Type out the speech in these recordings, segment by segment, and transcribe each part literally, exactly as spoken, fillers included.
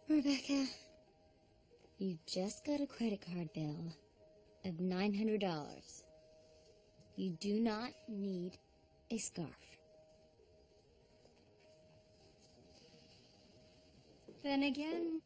Rebecca, you just got a credit card bill of nine hundred dollars. You do not need a scarf. Then again,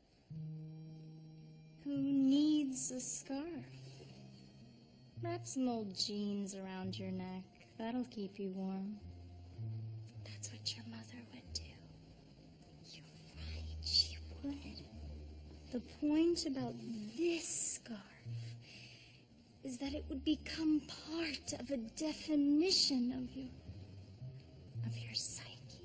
who needs a scarf? Wrap some old jeans around your neck. That'll keep you warm. That's what your mother would do. You're right, she would. The point about this scarf is that it would become part of a definition of your... of your psyche.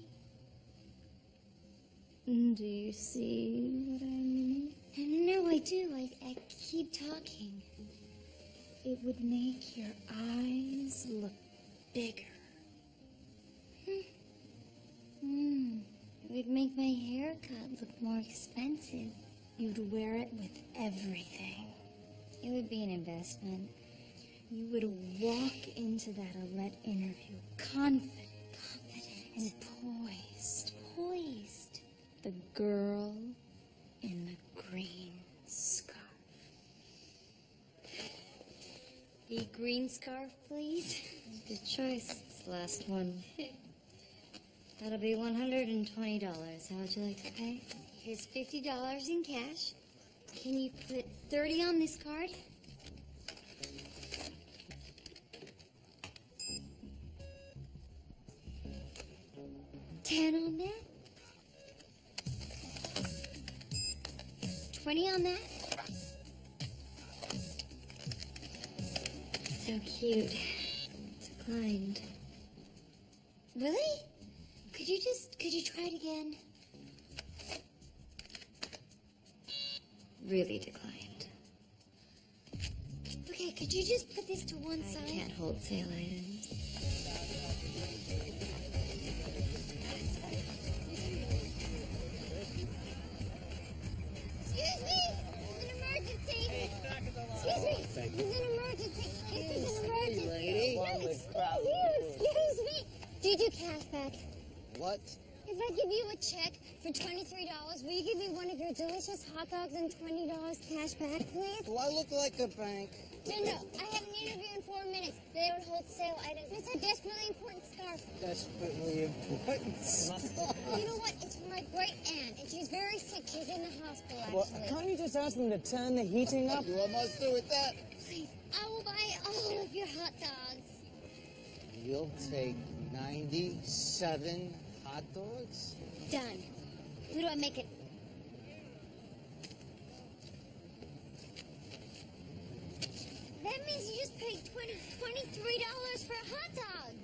Do you see what I mean? No, I do. I, I keep talking. It would make your eyes look bigger. Hmm. Hmm. It would make my haircut look more expensive. You'd wear it with everything. It would be an investment. You would walk into that Alette interview confident, confident, and poised, poised. The girl in the green scarf. The green scarf, please. Good choice. It's the last one. That'll be one hundred twenty dollars. How would you like to pay? Here's fifty dollars in cash. Can you put thirty on this card? ten on that? twenty on that? So cute. Declined. Really? Could you just, could you try it again? Really declined. Okay, could you just put this to one side? I can't wholesale items. Excuse me! It's an emergency! Excuse me! It's an emergency! It's an emergency! Lady. Excuse you! Excuse me! Do you do cash back? What? If I give you a check for twenty-three dollars, will you give me one of your delicious hot dogs and twenty dollars cash back, please? Do I look like a bank? No, no. I have an interview in four minutes. They would hold sale items. It's a desperately important scarf. Desperately important stuff. You know what? It's for my great aunt, and she's very sick. She's in the hospital, Well, actually. can't you just ask them to turn the heating up? You almost through with that. Please, I will buy all of your hot dogs. You'll take ninety-seven hot dogs? Done. Who do I make it? That means you just paid twenty, twenty-three dollars for a hot dog.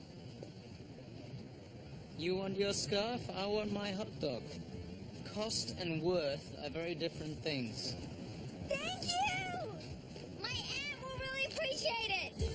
You want your scarf, I want my hot dog. Cost and worth are very different things. Thank you! My aunt will really appreciate it.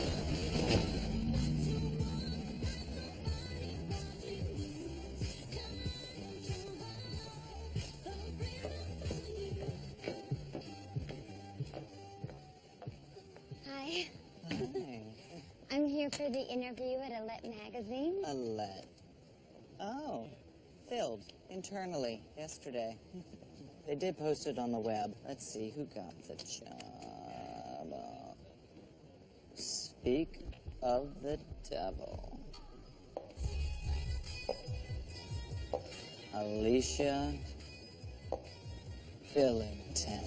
Hi. Hi. I'm here for the interview at Alette magazine. Alette. Oh, filled internally yesterday. They did post it on the web. Let's see who got the job. Uh, speak of the devil. Alicia Billington.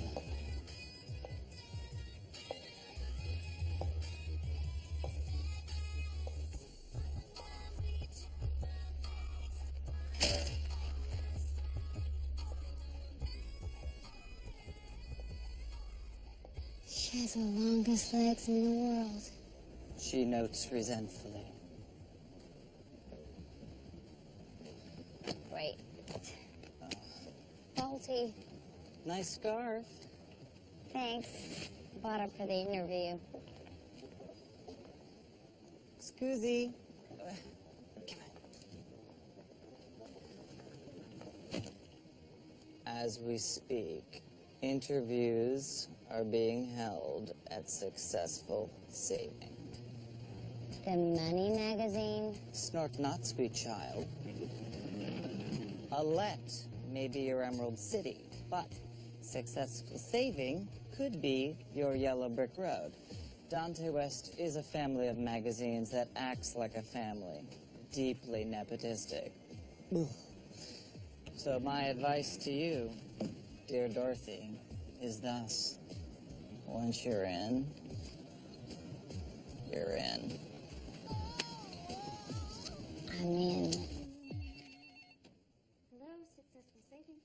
She has the longest legs in the world. She notes resentfully. Great. Faulty. Nice scarf. Thanks. Bought it for the interview. Scusi. As we speak, interviews are being held at Successful Saving. The Money magazine? Snort not, sweet child. Alette may be your Emerald City, but successful saving could be your Yellow Brick Road. Dante West is a family of magazines that acts like a family, deeply nepotistic. Ugh. So my advice to you, dear Dorothy, is thus: once you're in, you're in. I'm in. Hello, successful saving.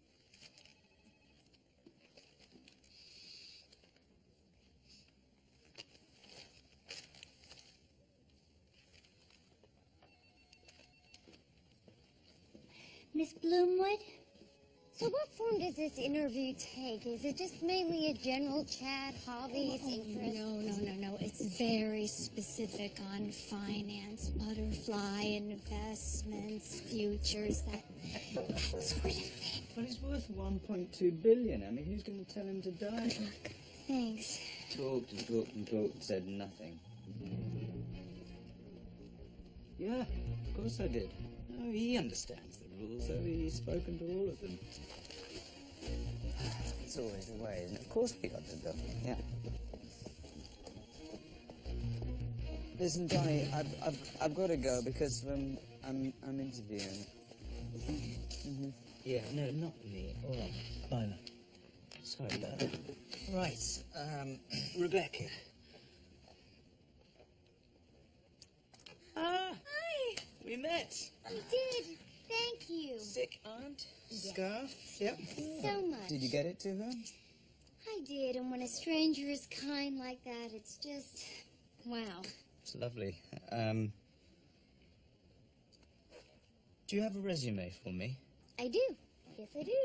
Miss Bloomwood? So what form does this interview take? Is it just mainly a general chat, hobbies, Oh, interests? no, no, no, no. It's very specific on finance, butterfly investments, futures, that, that sort of thing. Well, he's worth one point two billion. I mean, who's going to tell him to die? Good luck. Thanks. Talked and talked and talked and said nothing. Yeah, of course I did. Oh, he understands the rules, so he's spoken to all of them. It's always the way, isn't it? Of course we got to do it, yeah. Listen, Johnny, I've, I've, I've got to go because um, I'm, I'm interviewing. Mm-hmm. Yeah, no, not me. All right. Bye now. Sorry about that. Right, um, Rebecca. Ah, Hi. we met. You did. Thank you Sick aunt? Scarf? Yep. so much. Did you get it to her? I did, and when a stranger is kind like that, it's just, wow. It's lovely. Um, do you have a resume for me? I do. Yes, I do.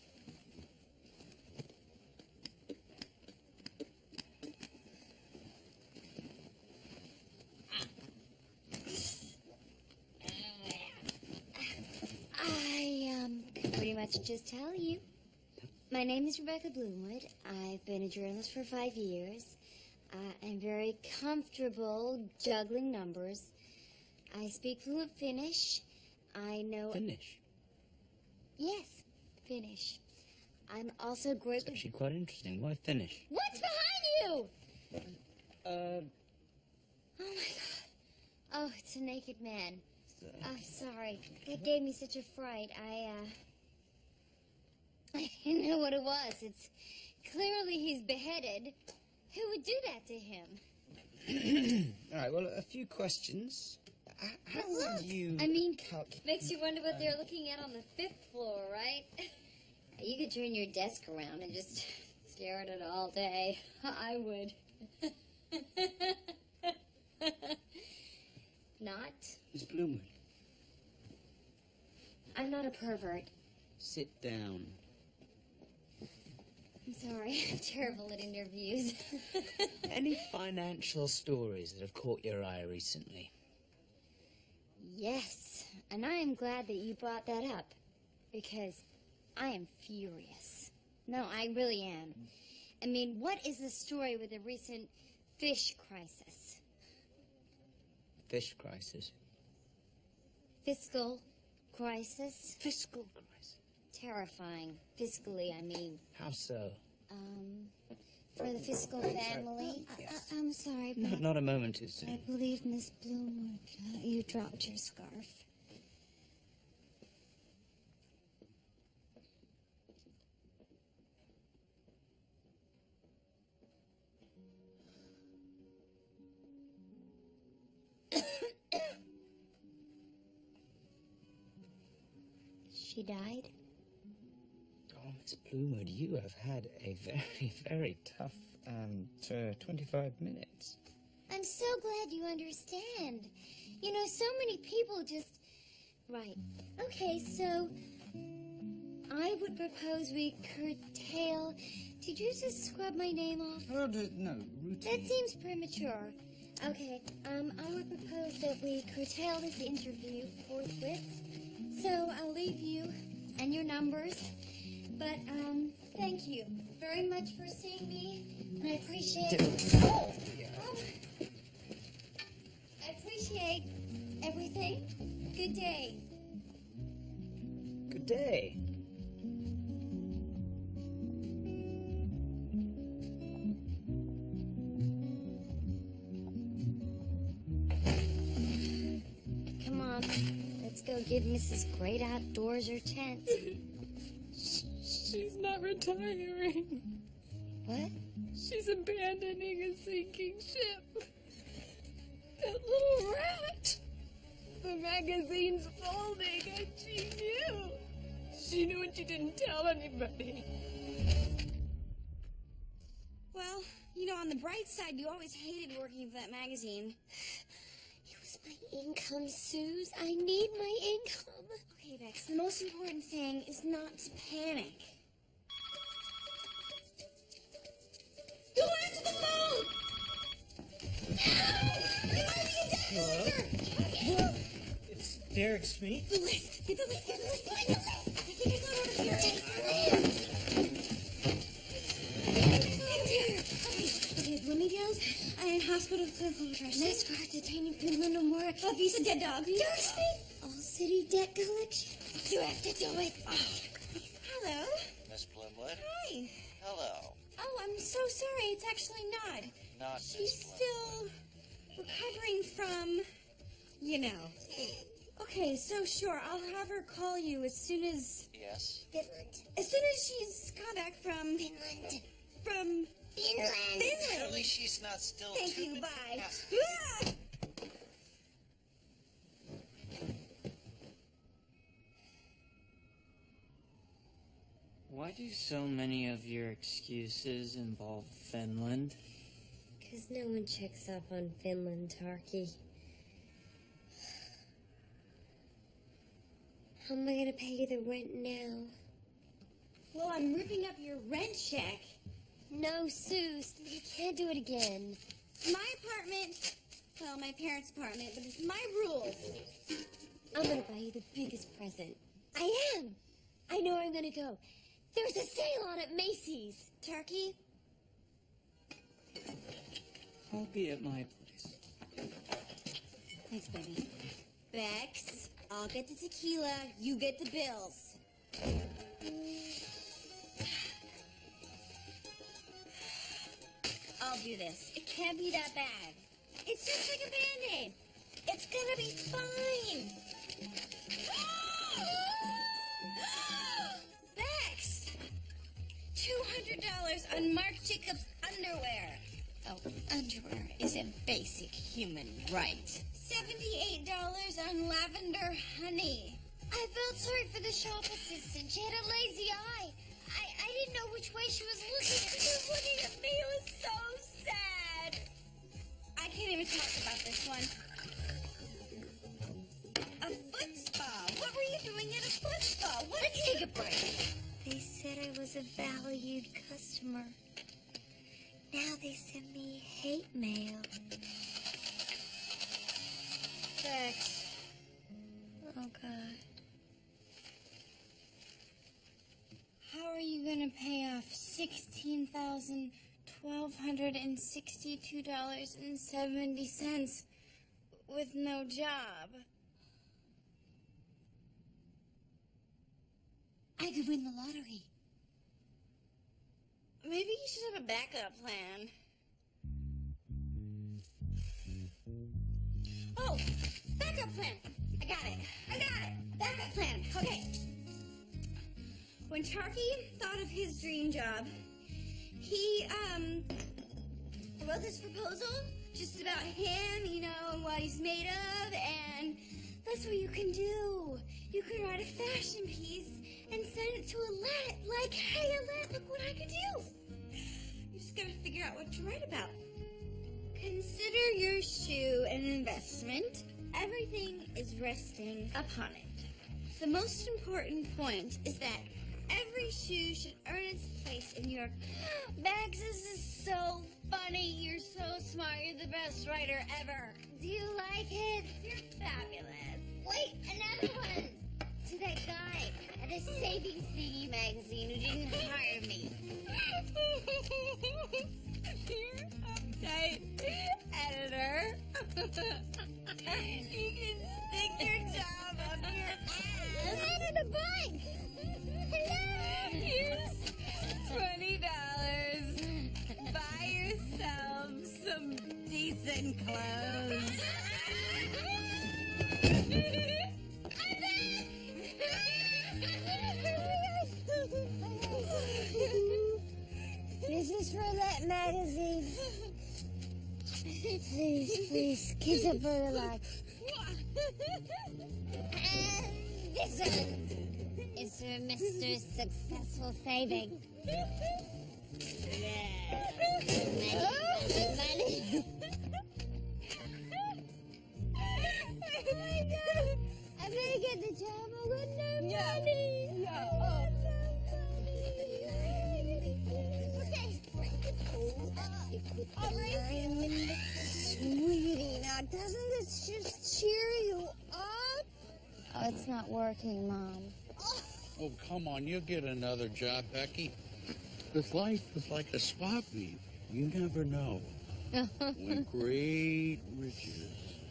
I, um, could pretty much just tell you. My name is Rebecca Bloomwood. I've been a journalist for five years. Uh, I'm very comfortable juggling numbers. I speak fluent Finnish. I know... Finish. Yes, Finnish. I'm also great It's with... actually quite interesting. Why Finnish? What's behind you? Uh, Oh, my God. Oh, it's a naked man. Oh, sorry. That gave me such a fright. I, uh... I didn't know what it was. It's... Clearly he's beheaded. Who would do that to him? all right, well, a few questions. H- How But look, would you... I mean, calc- makes you wonder what they're looking at on the fifth floor, right? You could turn your desk around and just stare at it all day. I would. Not? Miss Bloomwood, I'm not a pervert. sit down. I'm sorry. I'm terrible at interviews. Any financial stories that have caught your eye recently? Yes, and I am glad that you brought that up, because I am furious. No, I really am. I mean, what is the story with the recent fish crisis? Fish crisis. Fiscal crisis? Fiscal crisis. Terrifying. Fiscally, I mean. How so? Um, for the fiscal family. Yes. I, I'm sorry, No, but not a moment too soon. I believe, Miss Bloomwood, uh, you dropped your scarf. She died? Oh, Miss Bloomwood, you have had a very, very tough um, t- twenty-five minutes. I'm so glad you understand. You know, so many people just... Right. Okay, so... I would propose we curtail... Did you just scrub my name off? Oh, no, routine. That seems premature. Okay, um, I would propose that we curtail this interview forthwith. So I'll leave you and your numbers. But, um, thank you very much for seeing me. And I appreciate... Oh! Oh! I appreciate everything. Good day. Good day. Mom. Let's go give Missus Great Outdoors her chance. She's not retiring. What? She's abandoning a sinking ship. That little rat. The magazine's folding, and she knew. She knew and she didn't tell anybody. Well, you know, on the bright side, you always hated working for that magazine. It was my income, Suze. I need my income. Okay, Bex, the most important thing is not to panic. Go answer the phone! No! It might be a death Hello? It's Derek Smee. The list! Get the list! Get the list! Get the list! I think it's not over here. Take the list! Okay, Bloomingdale's and Hospital of Clinical Nutrition. Nice car detaining Finland no more. A Visa dead dog. Thirsty? All city debt collection. You have to do it. Oh. Hello. Miss Bloomwood? Hi. Hello. Oh, I'm so sorry. It's actually not. Not She's Miss Bloomwood. still recovering from, you know. Okay, so sure, I'll have her call you as soon as... Yes? Finland. As soon as she's come back from... Finland. From... Finland. Finland. Surely she's not still Thank too you, bye. fantastic. Ah! Why do so many of your excuses involve Finland? Because no one checks up on Finland, Tarky. How am I gonna pay you the rent now? Well, I'm ripping up your rent check. No, Suze, you can't do it again. My apartment, well, my parents' apartment, but it's my rules. I'm gonna buy you the biggest present. I am! I know where I'm gonna go. There's a sale on at Macy's. Turkey? I'll be at my place. Thanks, baby. Bex, I'll get the tequila, you get the bills. I'll do this. It can't be that bad. It's just like a Band-Aid. It's gonna be fine. Bex! two hundred dollars on Marc Jacobs underwear. Oh, underwear is a basic human right. seventy-eight dollars on lavender honey. I felt sorry for the shop assistant. She had a lazy eye. I, I didn't know which way she was looking. She was looking at me. It was so sad. I can't even talk about this one. A foot spa. What were you doing at a foot spa? What Let's take a break. They said I was a valued customer. Now they send me hate mail. Bex. Oh, God. How are you gonna pay off sixteen thousand twelve hundred and sixty-two dollars and seventy cents with no job? I could win the lottery. Maybe you should have a backup plan. Oh, backup plan. I got it. I got it. Backup plan. Okay. When Tarky thought of his dream job, he, um, wrote this proposal just about him, you know, and what he's made of, and that's what you can do. You can write a fashion piece and send it to Alette, like, hey, Alette, look what I could do. You just gotta figure out what to write about. Consider your shoe an investment. Everything is resting upon it. The most important point is that every shoe should earn its place in your... Max, this is so funny. You're so smart. You're the best writer ever. Do you like it? You're fabulous. Wait, another one. To that guy at the Savings Thingy magazine who didn't hire me. Dear uptight editor, you can stick your job up your ass. Out of the bag. Hello. Here's twenty dollars. Buy yourself some decent clothes. Please, kiss up for the luck. And this one is for Mister Successful Saving. Yeah. Money, money, money. Oh my God. I better get the job. I got no money. Yeah. I got no money. Okay. All right. Sweetie, now doesn't this just cheer you up? Oh, it's not working, Mom. Oh, come on, you'll get another job, Becky. This life is like a swap meet. You never know when great riches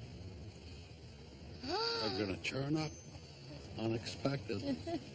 are going to turn up unexpectedly.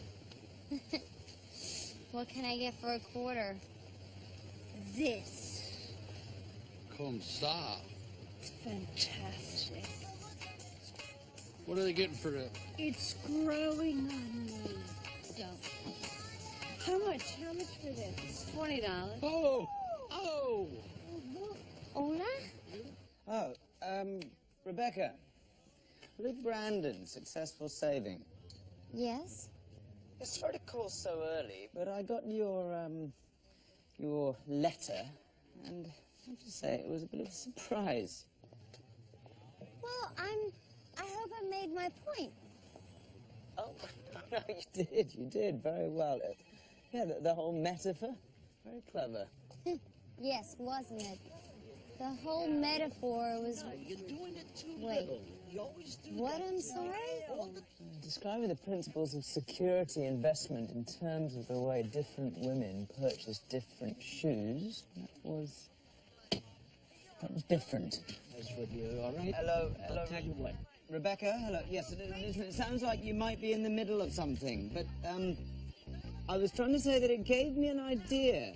What can I get for a quarter? This. Comme ça. It's fantastic. What are they getting for that? It's growing on me. Don't. How much? How much for this? It's twenty dollars. Oh! Oh! Hola? Oh, um, Rebecca. I believe Brandon, Successful Saving. Yes? It's sorry to call so early, but I got your, um, your letter, and I have to say it was a bit of a surprise. Well, I'm... I hope I made my point. Oh, no, you did, you did, very well. Uh, yeah, the, the whole metaphor, very clever. Yes, wasn't it? The whole metaphor was... You're doing it too Wait. little. You always do What, that. I'm sorry? Describing the principles of security investment in terms of the way different women purchase different shoes, that was... that was different. That's with you, all right? Hello, hello. I'll tell you what. Rebecca, hello. Yes, it, listen, it sounds like you might be in the middle of something, but, um, I was trying to say that it gave me an idea.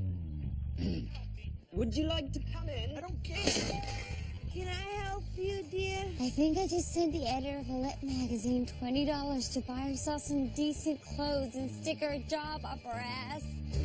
Would you like to come in? I don't care. Can I help you, dear? I think I just sent the editor of Alette magazine twenty dollars to buy herself some decent clothes and stick her job up her ass.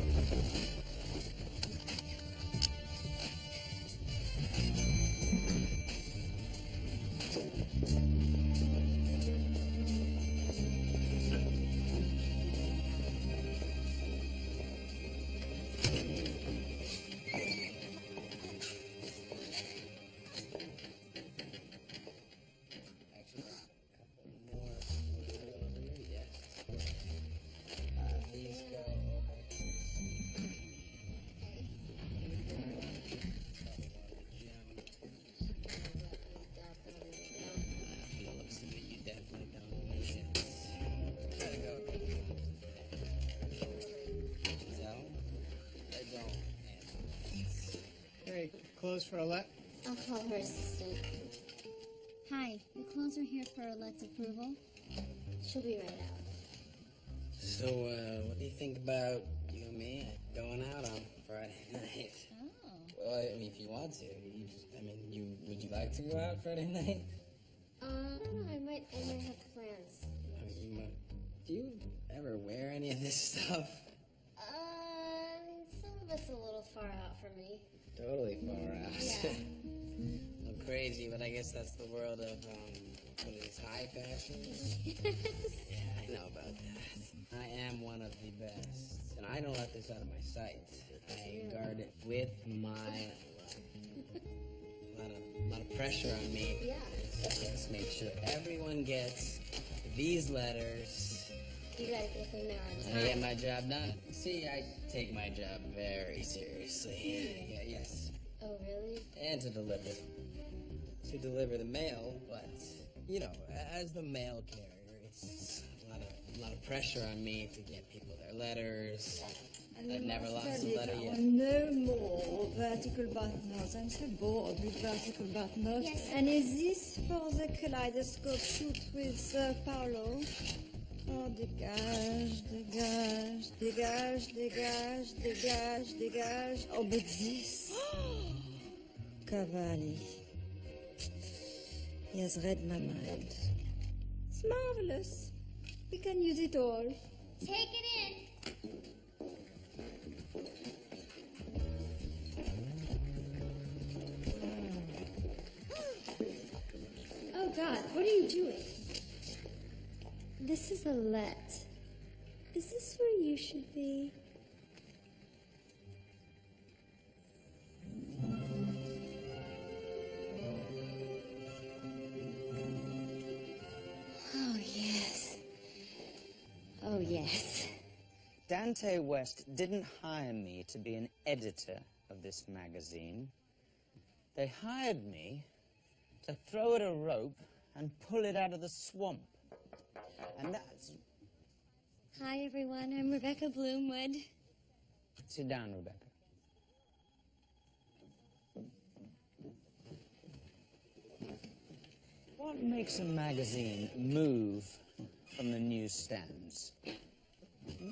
Hey, clothes for Alette? I'll call her assistant. Hi, the clothes are here for Alette's approval. She'll be right out. So, uh, what do you think about you and me going out on Friday night? Oh. Well, I mean, if you want to, you just, I mean, you would you like to go out Friday night? Uh, I don't know, I might, I might have plans. I mean, you might, do you ever wear any of this stuff? Uh, some of it's a little far out for me. Totally far out. Yeah. I'm crazy, but I guess that's the world of, um, what is this, high fashion? Yeah, I know about that. I am one of the best, and I don't let this out of my sight. I guard it with my life. A lot of, lot of pressure on me. Yeah. So let's make sure everyone gets these letters. You gotta get them there on And time. I get my job done. See, I take my job very seriously. Yeah, yes. Oh, really? And to deliver, to deliver the mail, but, you know, as the mail carrier, it's a lot of, a lot of pressure on me to get people their letters. I've never lost a letter yet. No more vertical buttonholes. I'm so bored with vertical buttonholes. Yes. And is this for the kaleidoscope shoot with uh, Paolo? Oh, dégage, dégage, dégage, dégage, dégage, dégage. Oh, but this. Cavalli. He has read my mind. It's marvelous. We can use it all. Take it in. God, what are you doing? This is Alette. Is this where you should be? Oh, yes. Oh, yes. Dante West didn't hire me to be an editor of this magazine. They hired me to throw it a rope and pull it out of the swamp. And that's... Hi, everyone. I'm Rebecca Bloomwood. Sit down, Rebecca. What makes a magazine move from the newsstands? Hmm?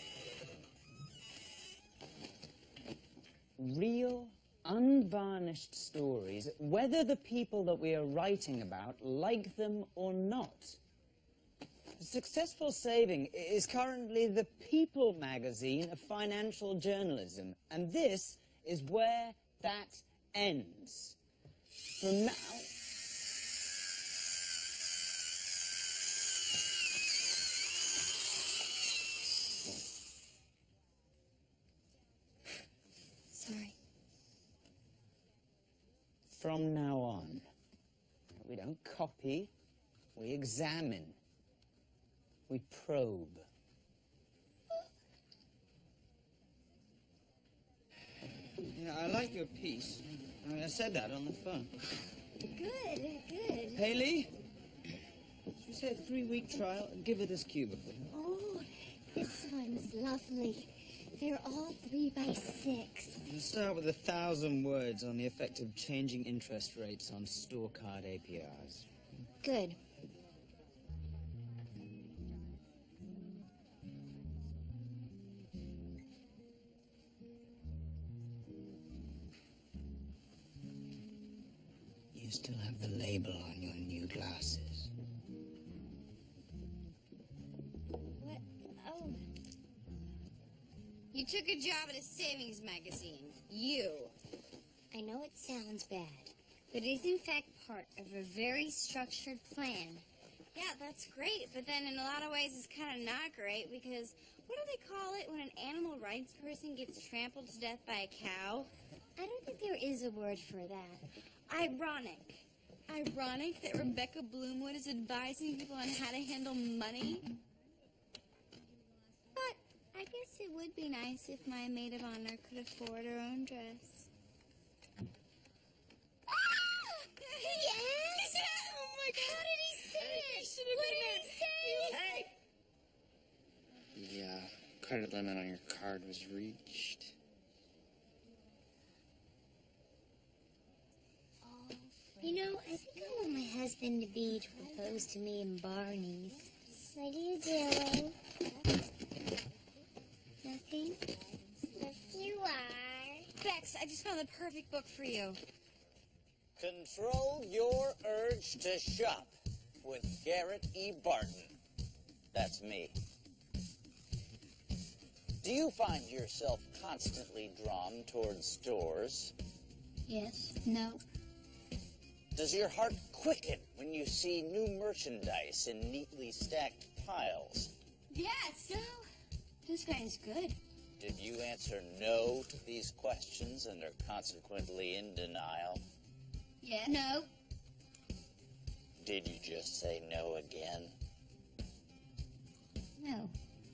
Real, unvarnished stories, whether the people that we are writing about like them or not. Successful Saving is currently the People magazine of financial journalism, and this is where that ends. From now... Sorry. From now on, we don't copy, we examine. We probe. Yeah, I like your piece. I mean, I said that on the phone. Good, good. Haley, you say a three-week trial? Give her this cubicle. Oh, this one's lovely. They're all three by six. Let's start with a thousand words on the effect of changing interest rates on store card A P Rs. Good. You still have the label on your new glasses. What? Oh. You took a job at a savings magazine. You. I know it sounds bad. But it is in fact part of a very structured plan. Yeah, that's great, but then in a lot of ways it's kind of not great because what do they call it when an animal rights person gets trampled to death by a cow? I don't think there is a word for that. Ironic. Ironic that Rebecca Bloomwood is advising people on how to handle money. But I guess it would be nice if my maid of honor could afford her own dress. Ah! Yes? Oh my God! How did he say it? Should have What been did he say? Hey! The uh, credit limit on your card was reached. You know, I think I want my husband to be to propose to me in Barney's. What are you doing? Nothing? Yes, you are. Bex, I just found the perfect book for you. Control your urge to shop with Garrett E. Barton. That's me. Do you find yourself constantly drawn towards stores? Yes. No. Does your heart quicken when you see new merchandise in neatly stacked piles? Yes. No. This guy's good. Did you answer no to these questions and are consequently in denial? Yeah. No. Did you just say no again? No.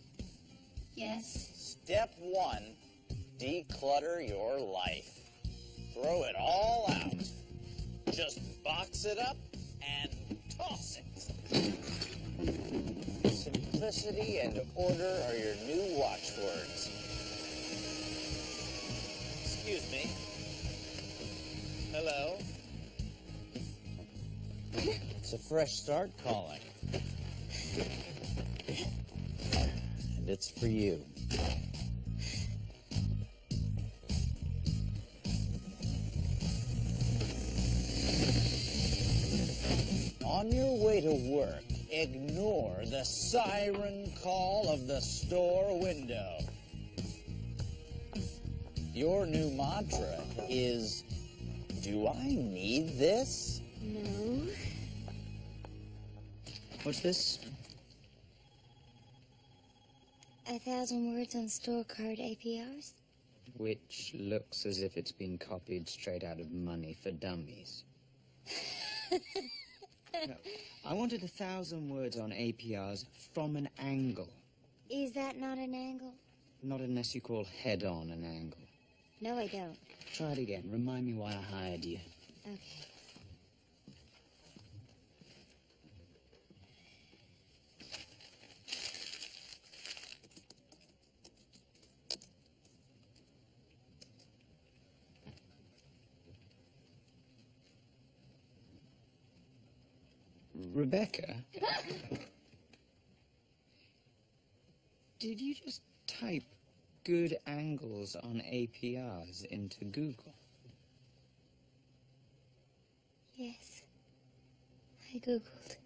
Yes. Step one, declutter your life. Throw it all out. Just box it up and toss it. Simplicity and order are your new watchwords. Excuse me. Hello? It's a fresh start calling. And it's for you. On your way to work, ignore the siren call of the store window. Your new mantra is, do I need this? No. What's this? A thousand words on store card A P Rs? Which looks as if it's been copied straight out of Money for Dummies. No, I wanted a thousand words on A P Rs from an angle. Is that not an angle? Not unless you call head-on an angle. No, I don't. Try it again. Remind me why I hired you. Okay. Rebecca? Did you just type good angles on A P Rs into Google? Yes. I Googled.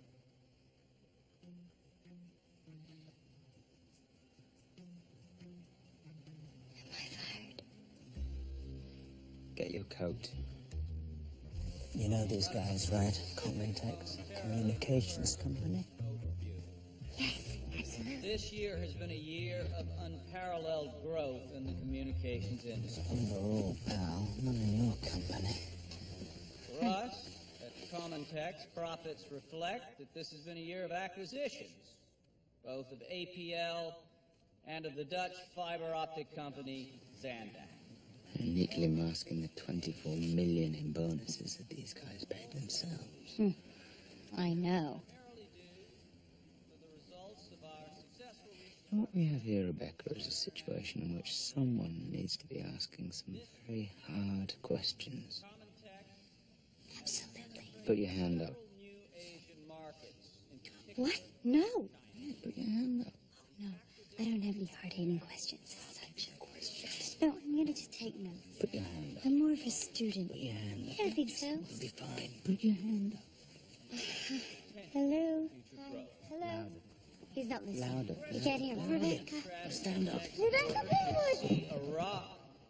Am I fired? Get your coat. You know these guys, right? Commentex Communications Company. Yes, absolutely. This year has been a year of unparalleled growth in the communications industry. Overall, pal, not in your company. For us, at Commentex, profits reflect that this has been a year of acquisitions, both of A P L and of the Dutch fiber optic company, Zandak. Neatly masking the twenty-four million in bonuses that these guys paid themselves. Hmm. I know. What we have here, Rebecca, is a situation in which someone needs to be asking some very hard questions. Absolutely. Put your hand up. What? No. Yeah, put your hand up. Oh, no. I don't have any hard-hitting questions. Such questions. No, I'm gonna just take notes. Put your hand up. I'm more of a student. Put your hand up. I don't think so. We'll be fine. Put your hand up. Hello? Hi. Hello? Louder. He's not listening. Louder. You can't hear him. Rebecca. Stand up. Rebecca, please. A rock.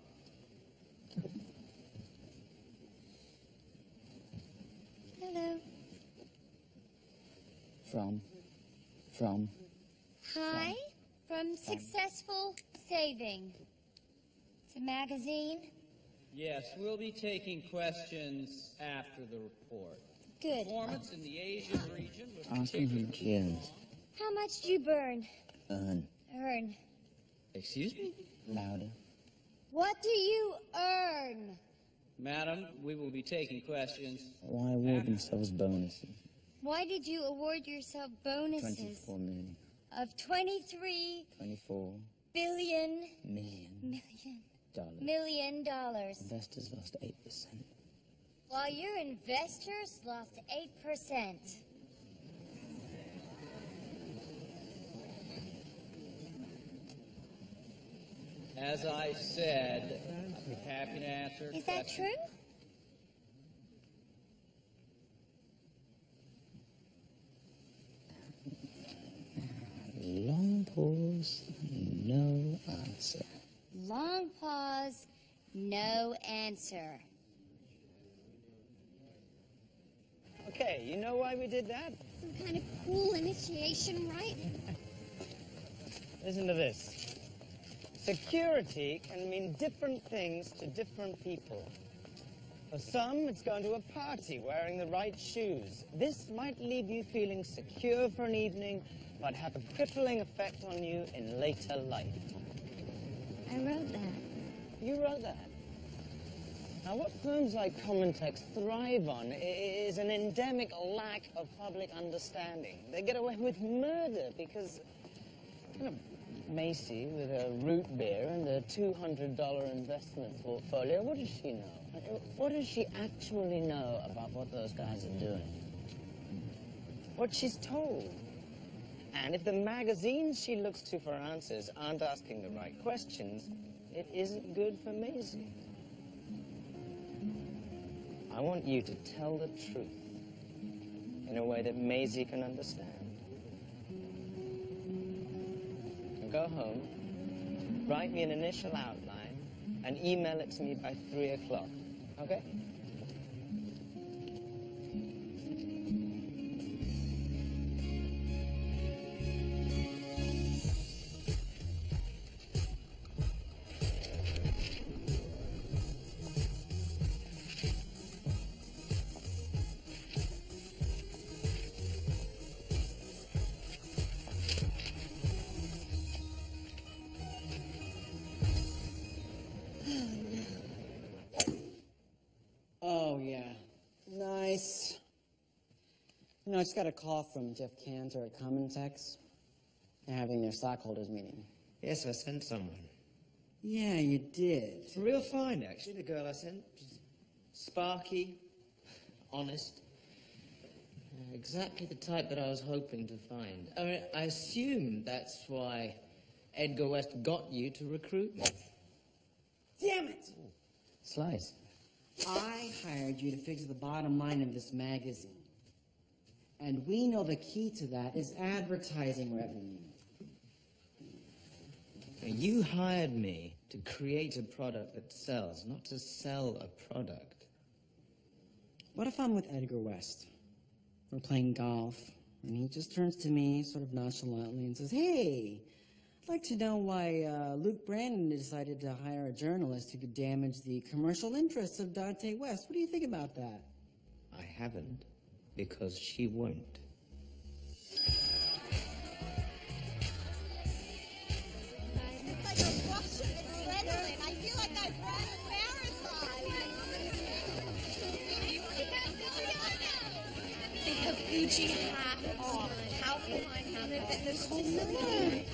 Hello. From. From. Hi. From Successful Saving. It's a magazine. Yes, we'll be taking questions after the report. Good. Performance in the Asian region was Ask him who Jim's. How much do you burn? Earn. Earn. Excuse me? Louder. What do you earn? Madam, we will be taking questions. Why award themselves bonuses? Why did you award yourself bonuses Twenty-four million. of twenty-three Twenty-four billion million million dollars. million dollars, Investors lost eight percent. while your investors lost eight percent? As I said, I'd be happy to answer Is that questions. true? Long pause, no answer. Long pause, no answer. Okay, you know why we did that? Some kind of cool initiation rite? Listen to this. Security can mean different things to different people. For some, it's going to a party wearing the right shoes. This might leave you feeling secure for an evening, but have a crippling effect on you in later life. I wrote that. You wrote that? Now, what firms like Commentex thrive on i- is an endemic lack of public understanding. They get away with murder because, you know, Macy, with a root beer and a two hundred dollar investment portfolio, what does she know? What does she actually know about what those guys are doing? What she's told. And if the magazines she looks to for answers aren't asking the right questions, it isn't good for Maisie. I want you to tell the truth in a way that Maisie can understand. And go home, write me an initial outline, and email it to me by three o'clock. Okay? I just got a call from Jeff Cantor at Comentex. They're having their stockholders meeting. Yes, I sent someone. Yeah, you did. Real fine, actually, the girl I sent. Sparky, honest. Uh, exactly the type that I was hoping to find. I mean, I assume that's why Edgar West got you to recruit me. Damn it! Slice. I hired you to fix the bottom line of this magazine. And we know the key to that is advertising revenue. You hired me to create a product that sells, not to sell a product. What if I'm with Edgar West? We're playing golf, and he just turns to me sort of nonchalantly and says, "Hey, I'd like to know why uh, Luke Brandon decided to hire a journalist who could damage the commercial interests of Dante West. What do you think about that?" I haven't, because she won't. I feel like I've run a marathon. They have Gucci hats, oh, Calvin Klein hats, and they're so similar.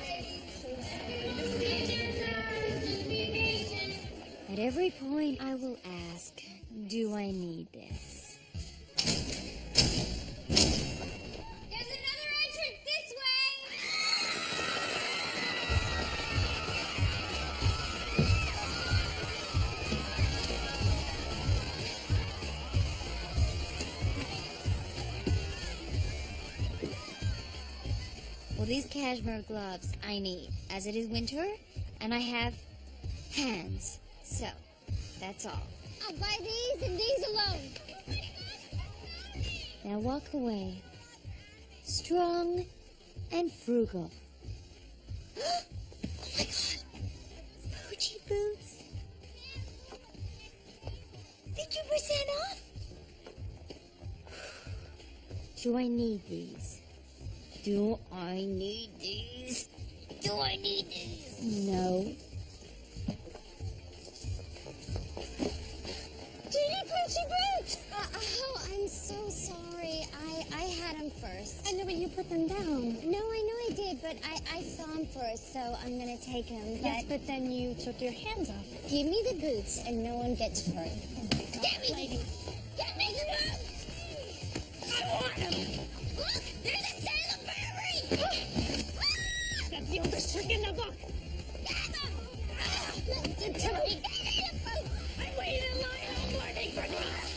At every point, I will ask, do I need this? There's another entrance this way! Well, these cashmere gloves I need, as it is winter, and I have hands. So, that's all. I'll buy these and these alone. Now walk away. Strong and frugal. Oh my god! Fuji boots! fifty percent off? Do I need these? Do I need these? Do I need these? No. Judy Gucci boots! Uh, oh, I'm so sorry. I, I had them first. I know, but you put them down. No, I know I did, but I, I saw them first, so I'm gonna take them. Yes, but then you took your hands off. Give me the boots, and no one gets hurt. Get me! Lady. Get me the boots! I want them! Look! There's a Salem Berry! That's the oldest trick in the book. Get them! Listen to me! Get me the boots! I waited in line all morning for this.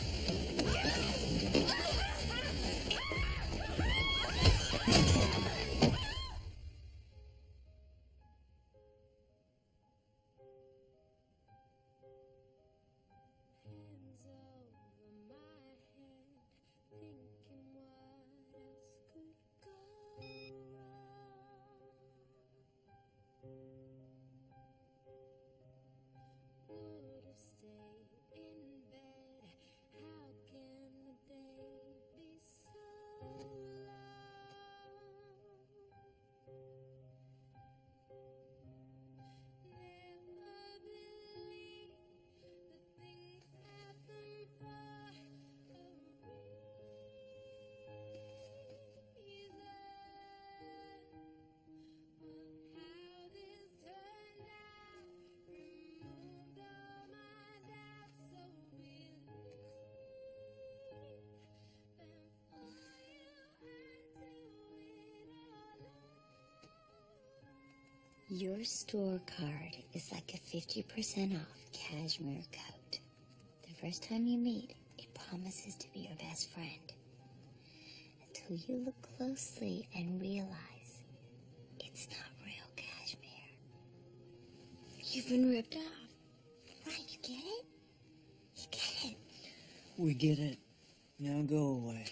Your store card is like a fifty percent off cashmere coat. The first time you meet, it promises to be your best friend. Until you look closely and realize it's not real cashmere. You've been ripped off. Right, you get it? You get it? We get it. Now go away.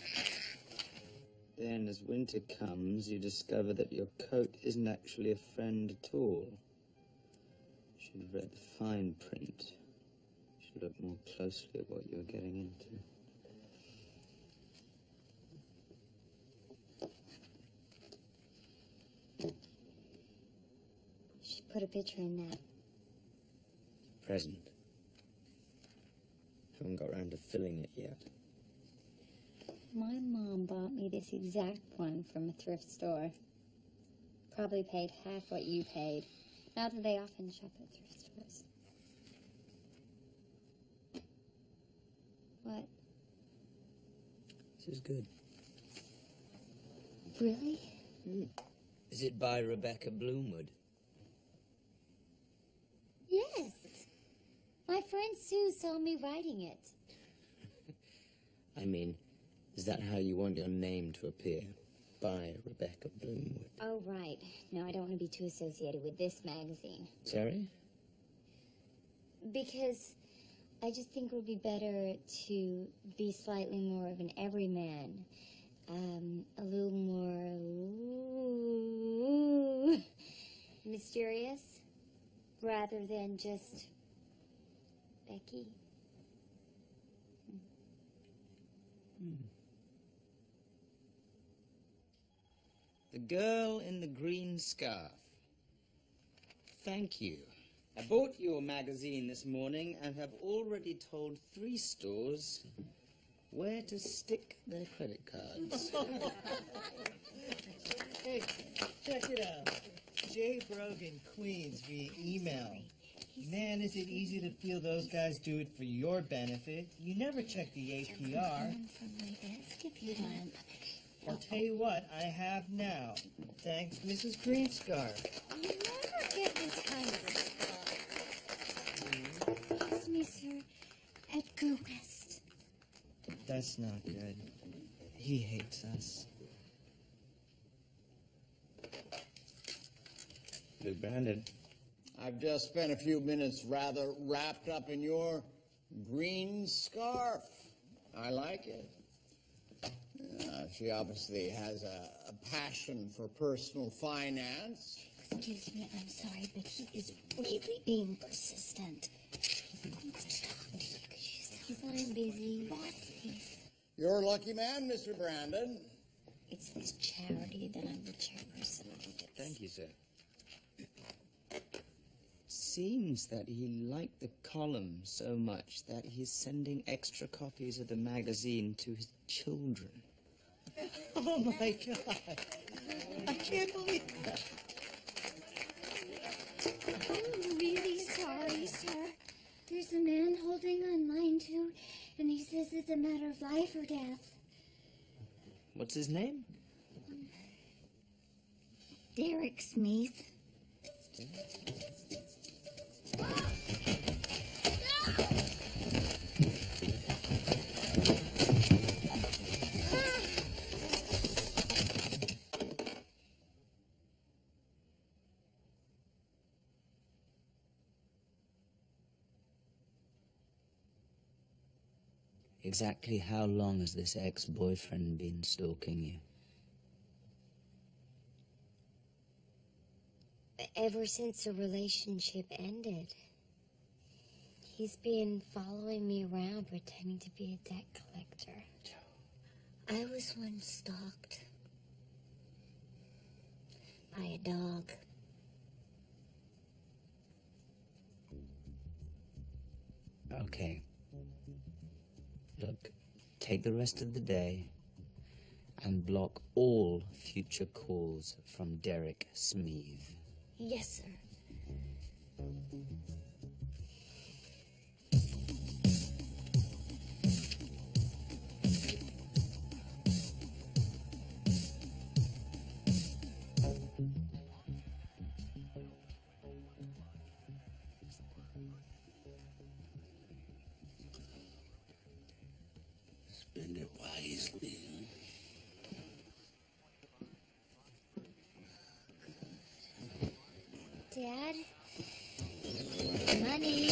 Then, as winter comes, you discover that your coat isn't actually a friend at all. You should have read the fine print. You should look more closely at what you're getting into. You should put a picture in that. Present. Haven't got round to filling it yet. My mom bought me this exact one from a thrift store. Probably paid half what you paid. Not that they often shop at thrift stores. What? This is good. Really? Mm. Is it by Rebecca Bloomwood? Yes. My friend Sue saw me writing it. I mean, is that how you want your name to appear? By Rebecca Bloomwood. Oh, right. No, I don't want to be too associated with this magazine. Sorry? Because I just think it would be better to be slightly more of an everyman. Um, a little more ooh, mysterious, rather than just Becky. Hmm. The girl in the green scarf. Thank you. I bought your magazine this morning and have already told three stores where to stick their credit cards. Hey, check it out. Jay Brogan, Queens, via email. Man, is it easy to feel those guys do it for your benefit. You never check the A P R. I'll tell you what, I have now. Thanks, Missus Greenscarf. You never get this kind of response. It's me, sir, Edgar West. That's not good. He hates us. Hey, Brandon. I've just spent a few minutes rather wrapped up in your green scarf. I like it. Uh, she obviously has a, a passion for personal finance. Excuse me, I'm sorry, but he is really being persistent. He wants to talk to you. He's not busy. What's this? You're a lucky man, Mister Brandon. It's this charity that I'm the chairperson of. Thank you, sir. Seems that he liked the column so much that he's sending extra copies of the magazine to his children. Oh, my God. I can't believe that. I'm really sorry, sir. There's a man holding on line two, and he says it's a matter of life or death. What's his name? Derek Smith. Exactly how long has this ex-boyfriend been stalking you? Ever since the relationship ended. He's been following me around pretending to be a debt collector. I was once stalked by a dog. Okay. Look, take the rest of the day and block all future calls from Derek Smith. Yes, sir. Spend it wisely. Dad, money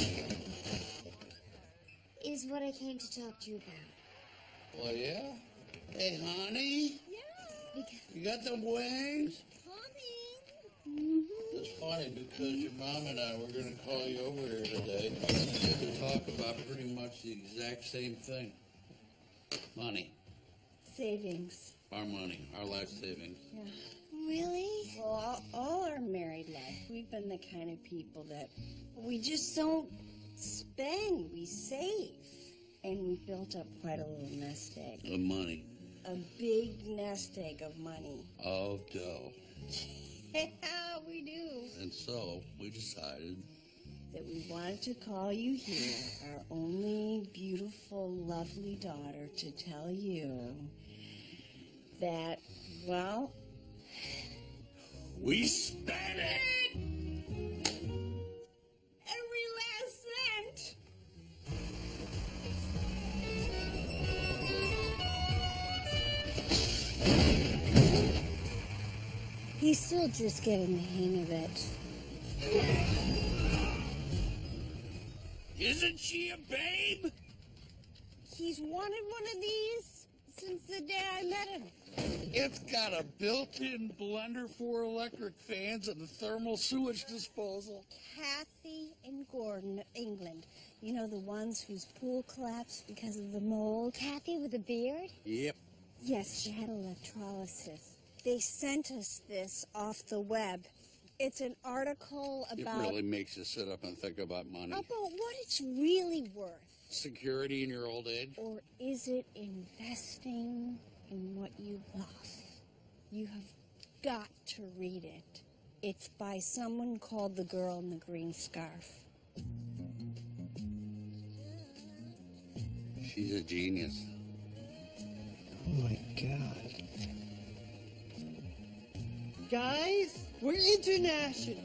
is what I came to talk to you about. Oh, yeah? Hey, honey? Yeah. You got the wings? Mm-hmm. It's funny because your mom and I were going to call you over here today to talk about pretty much the exact same thing. Money. Savings. Our money. Our life savings. Yeah. Really? Well, all, all our married life, we've been the kind of people that we just don't spend, we save. And we've built up quite a little nest egg. The money. a big nest egg of money. Of dough. Yeah, we do. And so we decided That we wanted to call you here, our only beautiful, lovely daughter, to tell you that, well, we spent it. Every last cent. He's still just getting the hang of it. Isn't she a babe? He's wanted one of these since the day I met him. It's got a built-in blender, four electric fans, and a thermal sewage disposal. Kathy and Gordon of England. You know, the ones whose pool collapsed because of the mold? Kathy with a beard? Yep. Yes, she had electrolysis. They sent us this off the web. It's an article about... It really makes you sit up and think about money. About what it's really worth. Security in your old age? Or is it investing in what you love? You have got to read it. It's by someone called The Girl in the Green Scarf. She's a genius. Oh my God. Guys, we're international.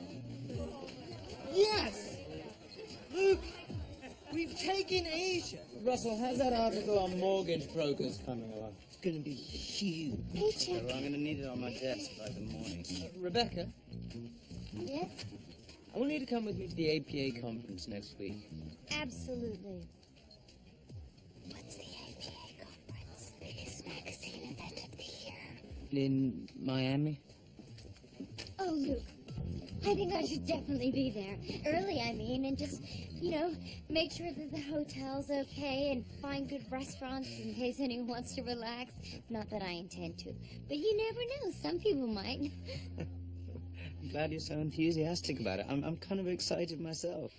Yes! Luke, we've taken Asia. Russell, how's that article on mortgage brokers coming along? It's gonna be huge. Hey, Chuck. I'm gonna need it on my desk by the morning. Uh, Rebecca, Yes? I want you to come with me to the A P A conference next week. Absolutely. What's the A P A conference? Biggest magazine event of the year. In Miami? Oh, Luke, I think I should definitely be there. Early, I mean, and just, you know, make sure that the hotel's okay and find good restaurants in case anyone wants to relax. Not that I intend to, but you never know. Some people might. I'm glad you're so enthusiastic about it. I'm, I'm kind of excited myself.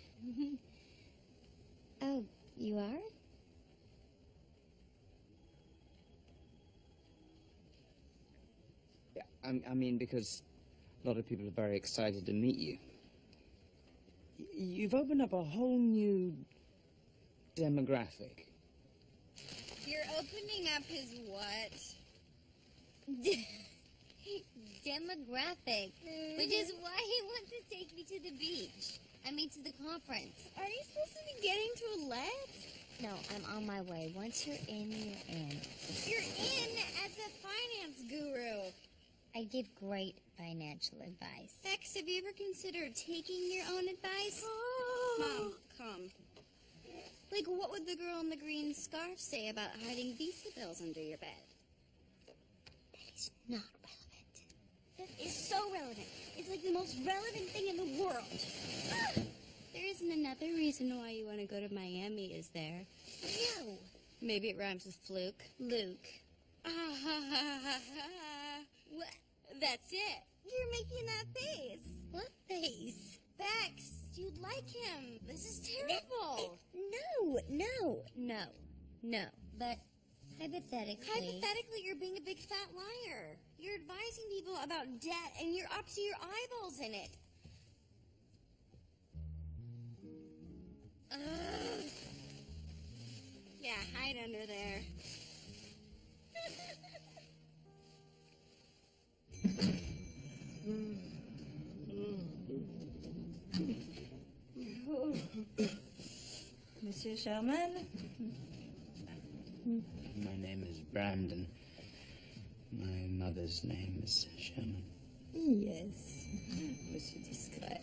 Oh, you are? Yeah, I, I mean, because a lot of people are very excited to meet you. Y- You've opened up a whole new demographic. You're opening up his what? Demographic, which is why he wants to take me to the beach. I mean, to the conference. Are you supposed to be getting to a let? No, I'm on my way. Once you're in, you're in. You're in as a finance guru. I give great financial advice. Bex, have you ever considered taking your own advice? Mom, come. Like, what would the girl in the green scarf say about hiding Visa bills under your bed? That is not relevant. That is so relevant. It's like the most relevant thing in the world. There isn't another reason why you want to go to Miami, is there? No. Maybe it rhymes with fluke. Luke. What? That's it. You're making that face. What face? Bex, you'd like him. This is terrible. No, no, no, no. But hypothetically... Hypothetically, you're being a big fat liar. You're advising people about debt, and you're up to your eyeballs in it. Ugh. Yeah, hide under there. Monsieur Sherman? My name is Brandon. My mother's name is Sherman. Yes, Monsieur Discret.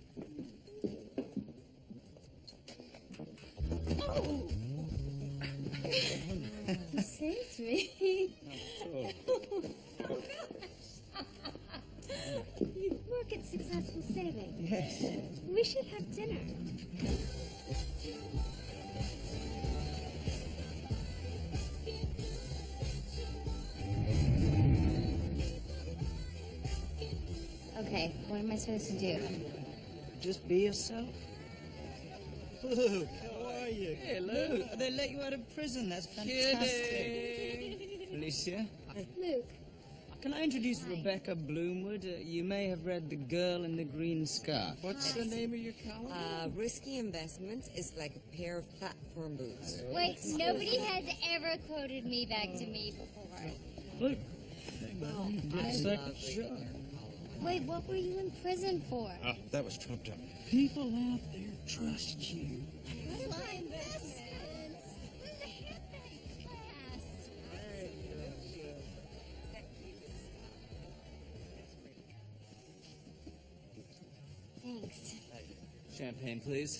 Oh! You saved me. You work at Successful Saving. Yes. We should have dinner. Okay, what am I supposed to do? Just be yourself. Luke, how are you? Hey, Luke, they let you out of prison. That's fantastic. Kidding. Alicia. Luke. Can I introduce Rebecca Bloomwood? Uh, you may have read The Girl in the Green Scarf. What's the name of your column? Uh, Risky Investments is like a pair of platform boots. Wait, nobody has ever quoted me back to me before. Look. Oh, I Second love shot. reading her. Wait, what were you in prison for? Oh, that was trumped up. People out there trust you. What my investments? Class. Thanks. Champagne, please.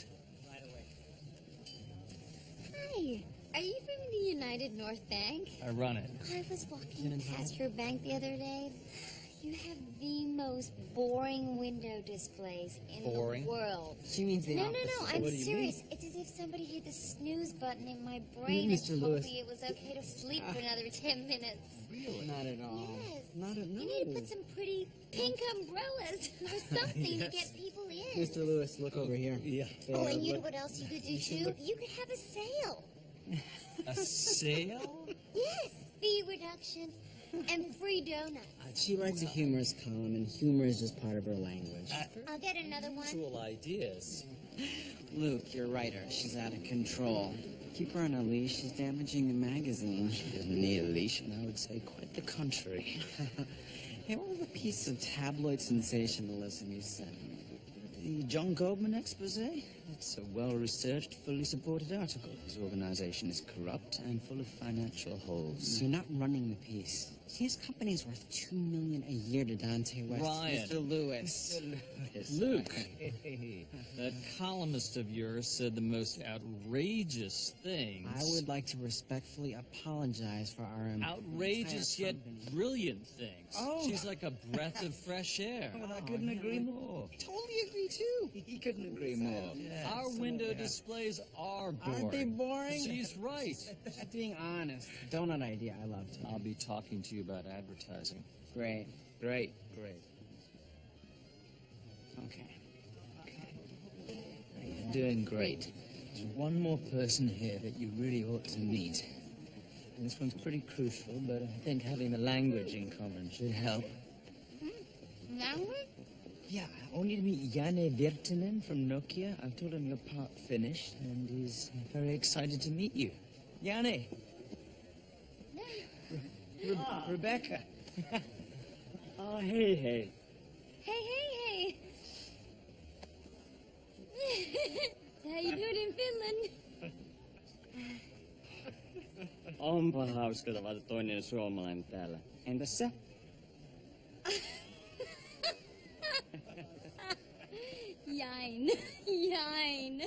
Hi. Are you from the United North Bank? I run it. I was walking past your bank the other day. You have the most boring window displays in Boring? the world. She means the No, no, opposite. no, I'm What do you serious. It's as if somebody hit the snooze button in my brain Mister and told Lewis. me it was okay to sleep for another ten minutes. Not at all. Yes. Not at You need to put some pretty pink umbrellas or something to Yes. get people in. Mister Lewis, look over here. Yeah. Oh, and you know look- what else you could do too? You could have a sale. A sale? Yes, fee reductions and free donuts. She writes a humorous column, and humor is just part of her language. I'll get another one. Actual ideas. Luke, your writer, she's out of control. Keep her on a leash. She's damaging the magazine. She doesn't need a leash, and I would say quite the contrary. Hey, what was the piece of tabloid sensationalism you sent me? The John Goldman expose? It's a well-researched, fully supported article. His organization is corrupt and full of financial holes. You're not running the piece. His company's worth two million a year to Dante West. Ryan. Mister Lewis. Luke, that columnist of yours said the most outrageous things. I would like to respectfully apologize for our im- Outrageous entire yet company. brilliant things. Oh. She's like a breath of fresh air. Well, I couldn't agree more. Totally agree too. He couldn't agree more. Our window displays are boring. Aren't they boring? She's right. Just being honest. Donut idea, I loved. I'll be talking to you about advertising. Great, great, great. Okay. You're doing great. There's one more person here that you really ought to meet. And this one's pretty crucial, but I think having the language in common should help. Language? Yeah, I want you to meet Janne Virtanen from Nokia. I've told him your part finished, and he's very excited to meet you. Janne! Re- Rebecca! Oh, hey, hey. Hey, hey, hey. How you doing in Finland? Onpa hauska tavata toinen suomalainen täällä. Entäs sä? Yine. Yine.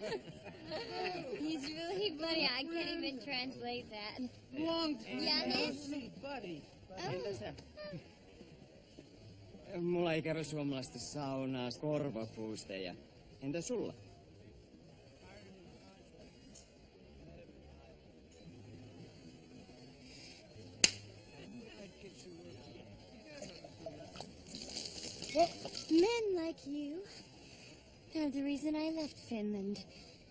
He's really funny. I can't even translate that. Long Janis? buddy. Oh. Mulla ei käy suomalaista saunaa, korvapuusta ja... Entä sulla? Men like you are the reason I left Finland.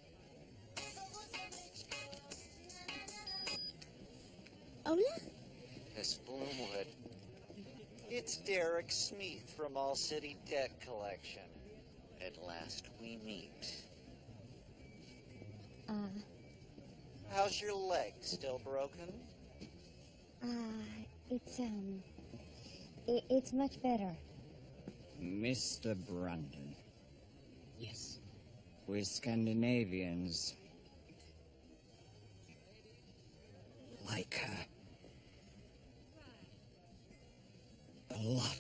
Ola? Miss Bloomwood, it's Derek Smith from All City Debt Collection. At last we meet. Uh, How's your leg? Still broken? uh, it's, um, it, it's much better. Mister Brandon. Yes. We Scandinavians like her. A lot.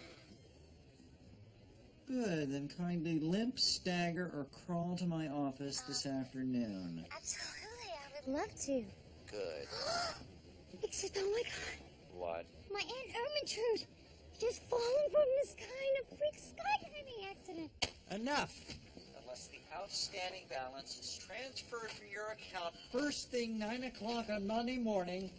Good, then kindly limp, stagger, or crawl to my office this afternoon. Absolutely, I would love to. Good. Except, oh my god, What? my Aunt Ermentrude just fallen from the sky in a freak skydiving accident. Enough! Unless the outstanding balance is transferred from your account first thing nine o'clock on Monday morning.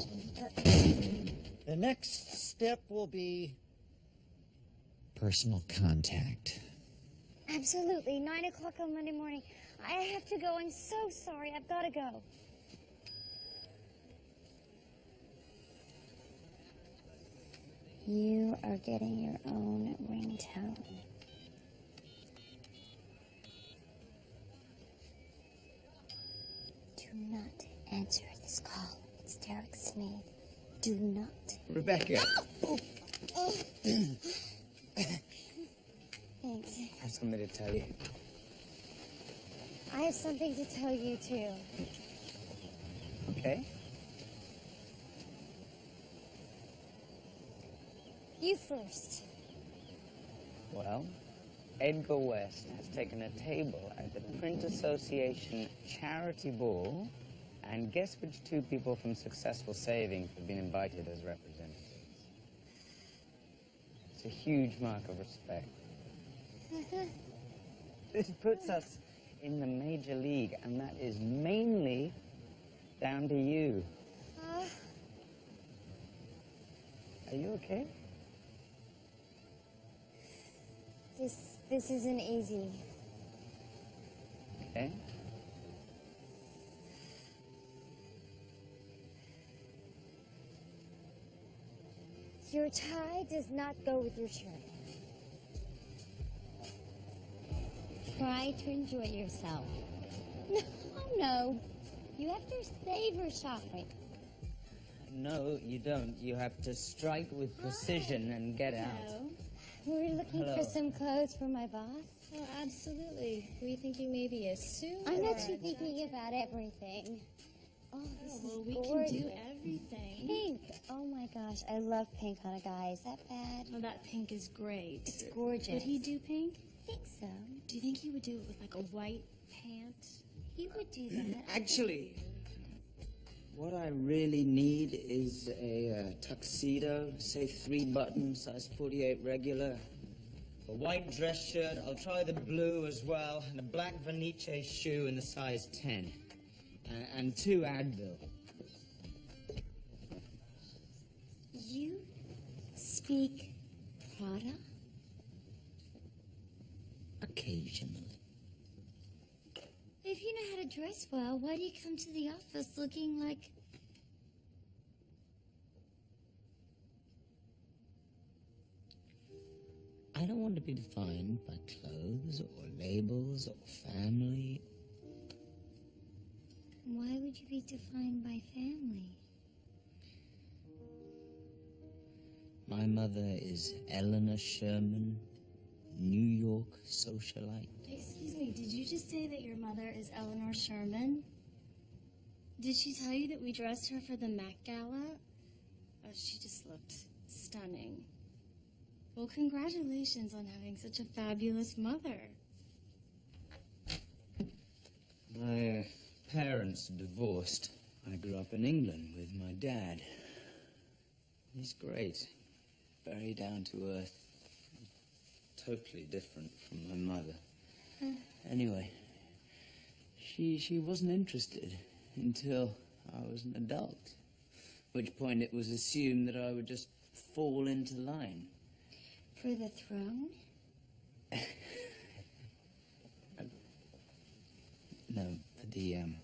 The next step will be personal contact. Absolutely, nine o'clock on Monday morning. I have to go. I'm so sorry. I've got to go. You are getting your own ringtone. Do not answer this call. It's Derek Smead. Do not. Rebecca. Oh. Oh. Thanks. I have something to tell you. I have something to tell you, too. Okay. You first. Well, Edgar West has taken a table at the Print Association charity ball, and guess which two people from Successful Savings have been invited as representatives? It's a huge mark of respect. This puts us in the major league, and that is mainly down to you. Uh, Are you okay? this, this isn't easy. Okay. Your tie does not go with your shirt. Try to enjoy yourself. No, no. You have to savor shopping. No, you don't. You have to strike with precision and get out. Hello. We're looking Hello. for some clothes for my boss. Oh, absolutely. Were you thinking maybe a suit? I'm or actually a thinking about everything. Oh, this Oh, well, is we gorgeous. can do everything. Pink. Oh my gosh, I love pink on a guy. Is that bad? Oh, that pink is great. It's gorgeous. Would he do pink? I think so. Do you think he would do it with like a white pant? He would do that. Actually, what I really need is a uh, tuxedo, say three buttons, size forty-eight regular. A white dress shirt, I'll try the blue as well, and a black Vernice shoe in the size ten. Uh, and two Advil. You speak Prada? Occasionally. If you know how to dress well, why do you come to the office looking like... I don't want to be defined by clothes or labels or family. Why would you be defined by family? My mother is Eleanor Sherman, New York socialite. Excuse me, did you just say that your mother is Eleanor Sherman? Did she tell you that we dressed her for the Met Gala? Oh, she just looked stunning. Well, congratulations on having such a fabulous mother. My uh, parents divorced. I grew up in England with my dad. He's great. Very down to earth. Totally different from my mother. Huh. Anyway, she she wasn't interested until I was an adult. At which point it was assumed that I would just fall into line. For the throne? No, for the um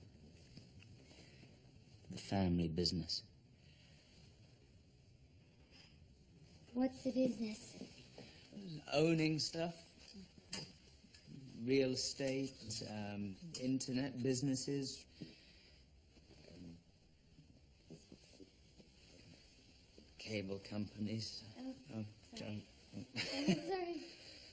the family business. What's the business? Owning stuff, real estate, um, internet businesses. Cable companies. Oh, Oh, sorry. don't. I'm sorry.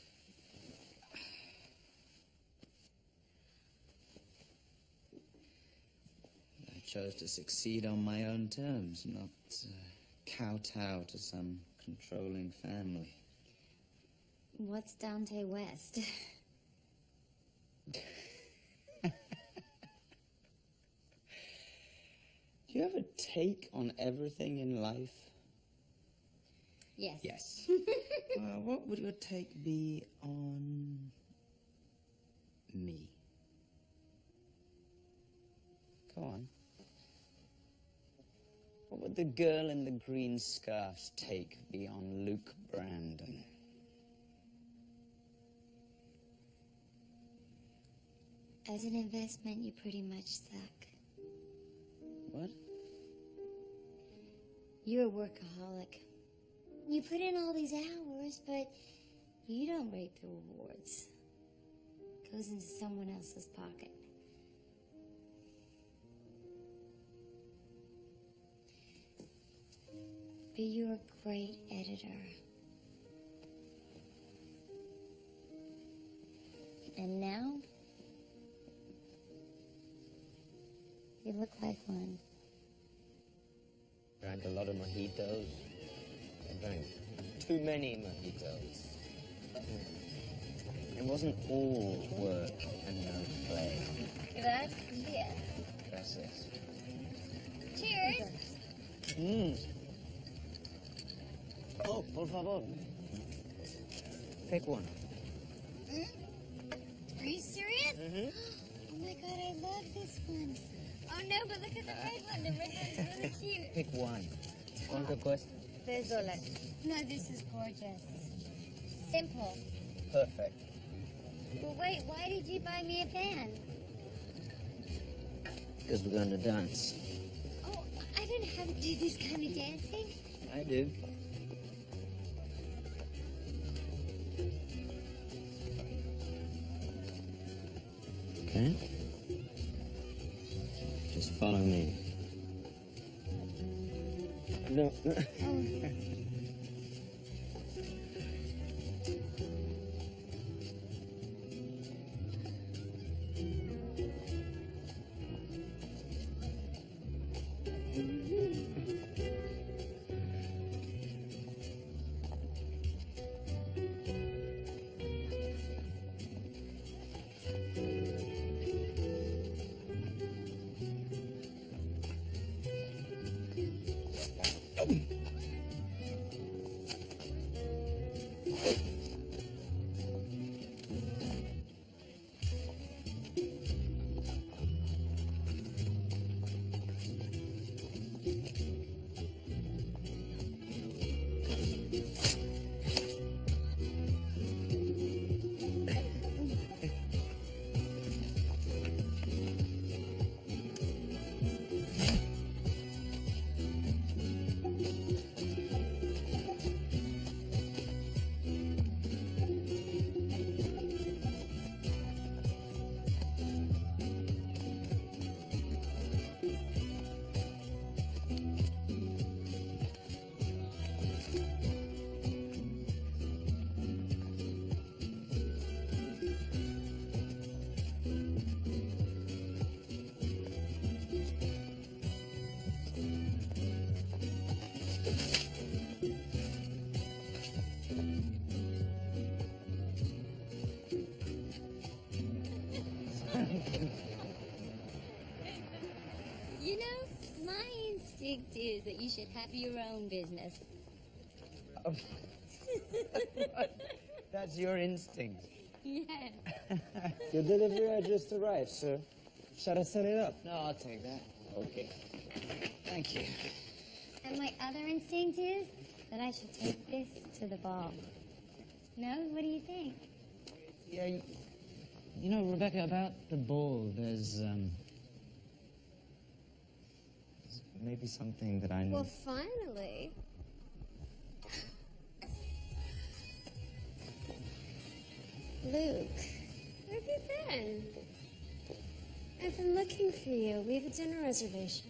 I chose to succeed on my own terms, not uh, kowtow to some controlling family. What's Dante West? Do you have a take on everything in life? Yes. Yes. uh, what would your take be on me? Go on. What would the girl in the green scarf's take be on Luke Brandon? As an investment, you pretty much suck. What? You're a workaholic. You put in all these hours, but you don't rate the rewards. It goes into someone else's pocket. But you're a great editor. And now, you look like one. Drank a lot of mojitos. I drank too many mojitos. It wasn't all work and no play. Gracias. Gracias. Cheers. Mm. Oh, por favor. Pick one. Mm? Are you serious? Mm-hmm. Oh my god, I love this one. Oh no, but look at the red one. The red one's really cute. Pick one. ¿Cuánto cuesta? Tres dólares. No, this is gorgeous. Simple. Perfect. Well, wait, why did you buy me a fan? Because we're going to dance. Oh, I don't have to do this kind of dancing. I do. Okay. Just follow me. No. Oh. You know, my instinct is that you should have your own business. Oh. That's your instinct. Yeah. Your delivery just arrived, sir. Shall I set it up? No, I'll take that. Okay. Thank you. And my other instinct is that I should take this to the ball. No? What do you think? Yeah, you, you know, Rebecca, about the ball, there's, um... there's maybe something that I know. Well, finally. Luke, where have you been? I've been looking for you. We have a dinner reservation.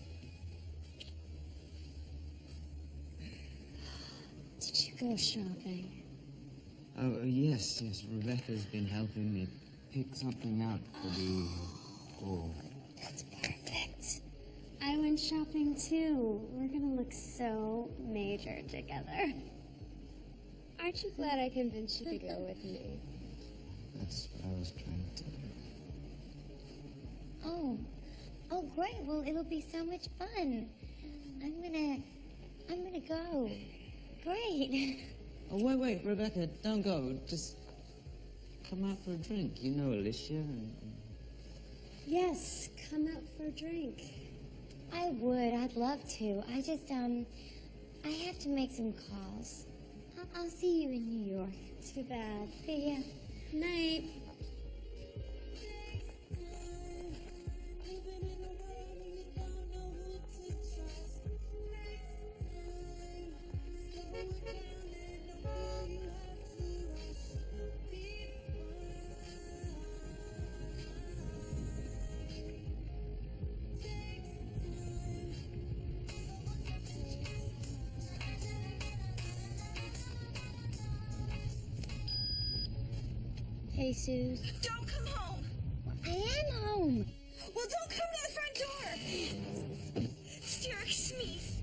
Did you go shopping? Oh, yes, yes. Rebecca's been helping me pick something out for the ball. That's perfect. I went shopping too. We're gonna look so major together. Aren't you glad I convinced you to go with me? That's what I was trying to do. Oh. Oh, great. Well, it'll be so much fun. I'm gonna... I'm gonna go. Great. Oh, wait, wait, Rebecca, don't go. Just come out for a drink. You know Alicia and... Yes, come out for a drink. I would. I'd love to. I just, um... I have to make some calls. I'll, I'll see you in New York. Too bad. See ya. Night. Thank you. Hey, Suze. Don't come home. I am home. Well, don't come to the front door. It's Derek Smith.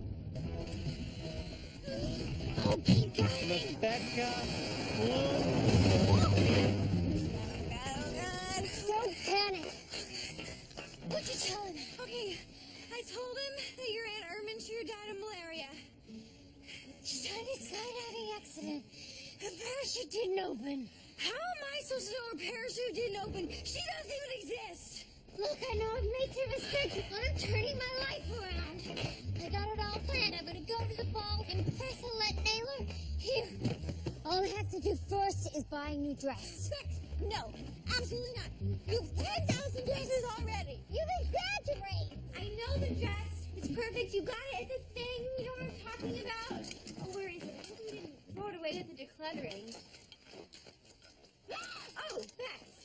Oh, keep going. Rebecca. Oh, God, oh, God. Don't panic. What'd you tell him? Okay, I told him that your Aunt Erminshire died of malaria. She died in a skydiving accident. Her parachute didn't open. How am I supposed to know her parachute didn't open? She doesn't even exist. Look, I know I've made some mistakes, but I'm turning my life around. I got it all planned. I'm gonna go to the ball, impress and let Naylor. Here. All I have to do first is buy a new dress. No, absolutely not. You have ten thousand dresses already. You exaggerate. I know the dress. It's perfect. You got it at the thing. You know what I'm talking about? Oh, where is it? I hope we didn't throw it away with the decluttering. Oh, Bex.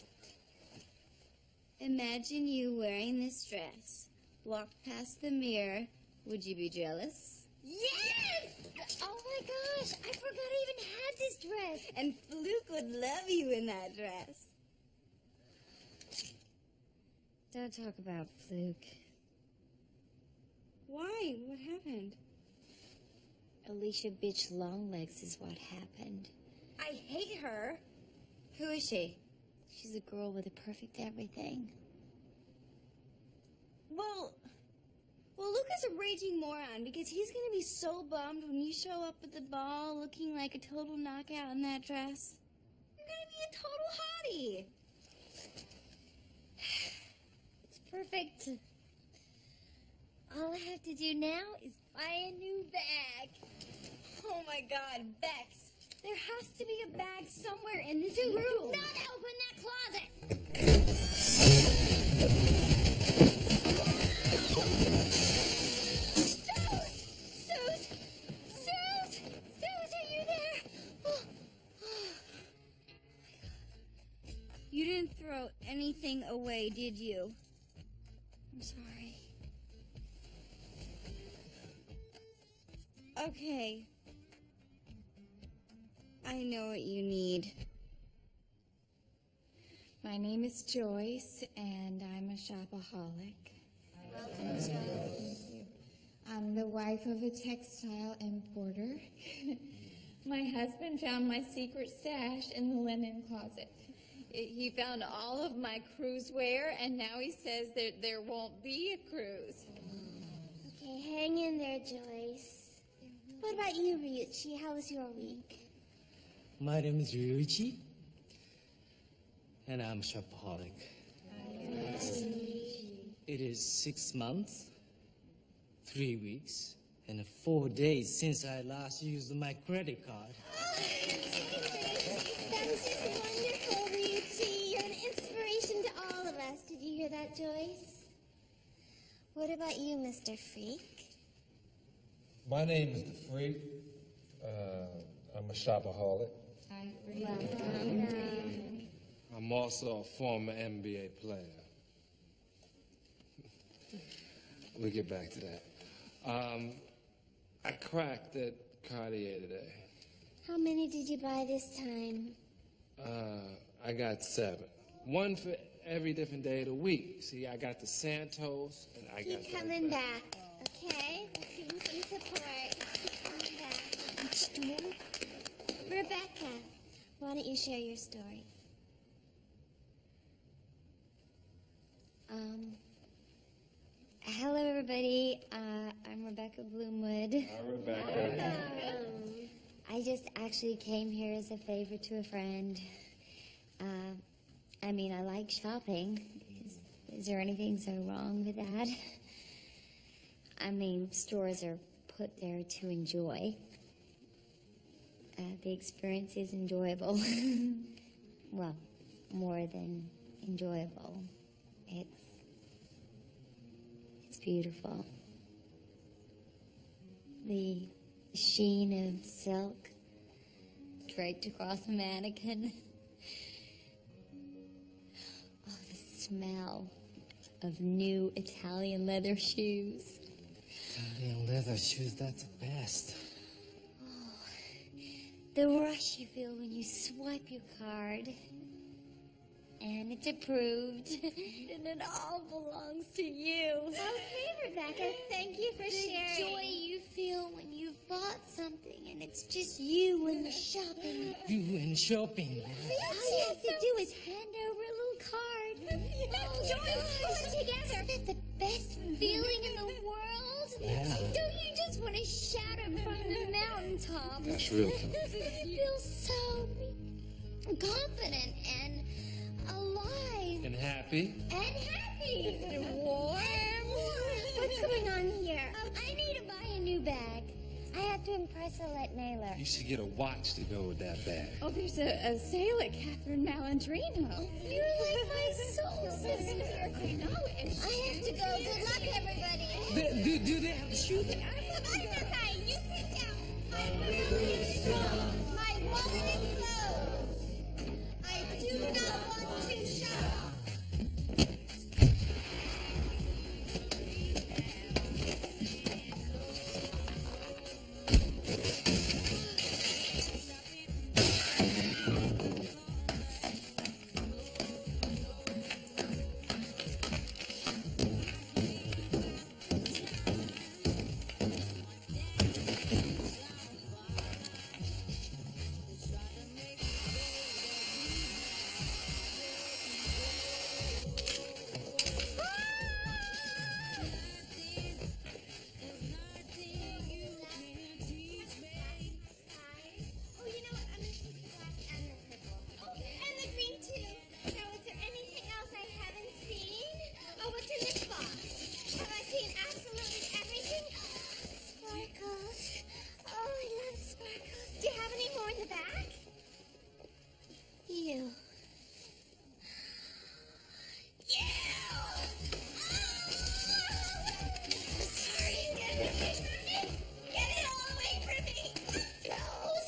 Imagine you wearing this dress. Walk past the mirror. Would you be jealous? Yes! Oh my gosh, I forgot I even had this dress. And Fluke would love you in that dress. Don't talk about Fluke. Why? What happened? Alicia Bitch Longlegs is what happened. I hate her. Who is she? She's a girl with a perfect everything. Well, well, Luca's a raging moron because he's gonna be so bummed when you show up at the ball looking like a total knockout in that dress. You're gonna be a total hottie. It's perfect. All I have to do now is buy a new bag. Oh my God, Bex. There has to be a bag somewhere in this room. Do not open that closet. Suze! Suze! Suze! Suze, are you there? Oh. You didn't throw anything away, did you? I'm sorry. Okay. I know what you need. My name is Joyce, and I'm a shopaholic. Welcome, Joyce. I'm the wife of a textile importer. My husband found my secret stash in the linen closet. It- he found all of my cruise wear, and now he says that there won't be a cruise. Okay, hang in there, Joyce. What about you, Ryuichi? How was your week? My name is Ryuichi, and I'm a shopaholic. It is six months, three weeks, and four days since I last used my credit card. That's just wonderful, Ryuichi. You're an inspiration to all of us. Did you hear that, Joyce? What about you, Mister Freak? My name is The Freak. Uh, I'm a shopaholic. Welcome. I'm also a former N B A player. We'll get back to that. Um, I cracked at Cartier today. How many did you buy this time? Uh, I got seven. One for every different day of the week. See, I got the Santos, and I got Keep the coming back, okay? Let's give him some support. Keep coming back. Rebecca, why don't you share your story? Um, hello, everybody. Uh, I'm Rebecca Bloomwood. Hi, Rebecca. I just actually came here as a favor to a friend. Uh, I mean, I like shopping. Is, is there anything so wrong with that? I mean, stores are put there to enjoy. Uh, the experience is enjoyable. Well, more than enjoyable. It's it's beautiful. The sheen of silk draped across a mannequin. Oh, the smell of new Italian leather shoes. Italian leather shoes, that's the best. The rush you feel when you swipe your card. and it's approved. And it all belongs to you. Okay, Rebecca, thank you for the sharing. The joy you feel when you've bought something and it's just you and the shopping. You and shopping. All you have to do is hand over a little card. Oh, Joyce, pull it together. Isn't that the best feeling in the world? Yeah. Don't you just want to shout it from the mountaintop? That's real tough. You feel so confident and alive. And happy. And happy. And warm. What's going on here? Um, I need to buy a new bag. I have to impress Alette Naylor. You should get a watch to go with that bag. Oh, there's a, a sale at Catherine Malandrino. You're like my soul sister. I know it. I have to go. Good luck, everybody. Do, do, do they have shoes? I'm okay. You sit down. My will is strong. My woman is closed. I do not want to shop. Oh, you know what? I'm gonna take the black and the purple. Oh, and the green too. Now, is there anything else I haven't seen? Oh, what's in this box? Have I seen absolutely everything? Sparkles. Oh, I love sparkles. Do you have any more in the back? You. Sorry, get it away from me! Get it all away from me! Rose!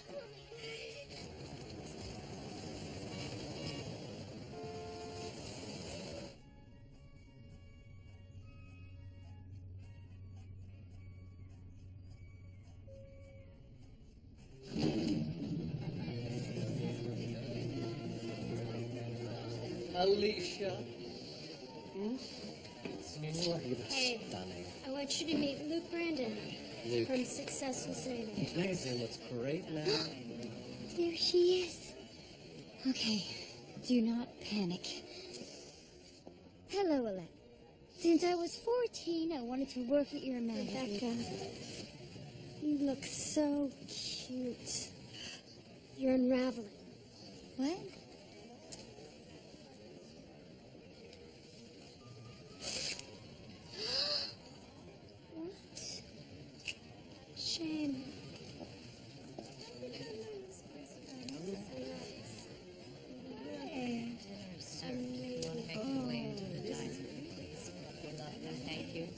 Alicia. Hmm? Hey, Stunning. I want you to meet Luke Brandon Luke. from Successful Saving. Amazing. Looks great now. There she is. Okay, do not panic. Hello, Alette. Since I was fourteen, I wanted to work at your magazine. Rebecca, you look so cute. You're unraveling. What? What? Shame. Thank you.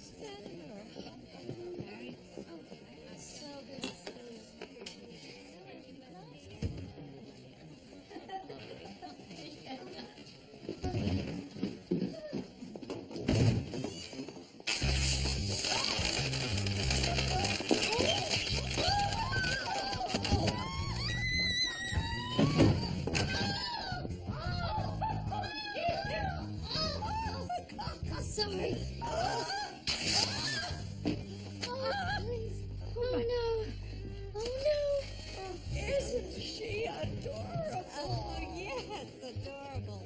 Sorry. Oh, please. Oh, no. Oh, no. Isn't she adorable? Oh, yes, adorable.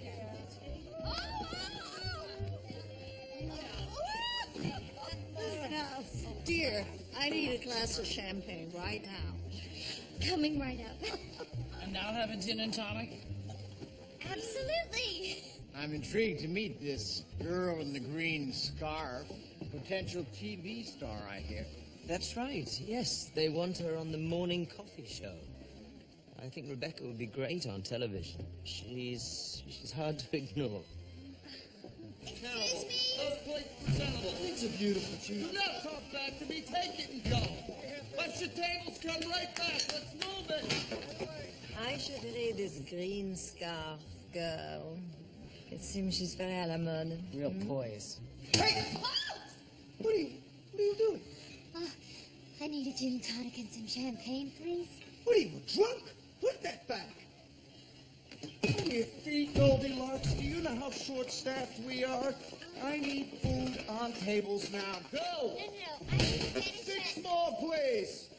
Now, dear, I need a glass of champagne right now. Coming right up. And now have a gin and tonic? Absolutely. I'm intrigued to meet this girl in the green scarf. Potential T V star, I hear. That's right, yes. They want her on the morning coffee show. I think Rebecca would be great on television. She's she's hard to ignore. Excuse me? Those plates presentable. It's a beautiful cheese. Do not talk back to me. Take it and go. Let your tables come right back. Let's move it. I should say this green scarf girl. It seems she's very à la mode. Real poise. Hey! What are you, what are you doing? Uh, I need a gin and tonic and some champagne, please. What are you, drunk? Put that back. Your feet, Goldilocks. Do you know how short-staffed we are? I need food on tables now. Go! No, no, I need to finish Six it. more, please.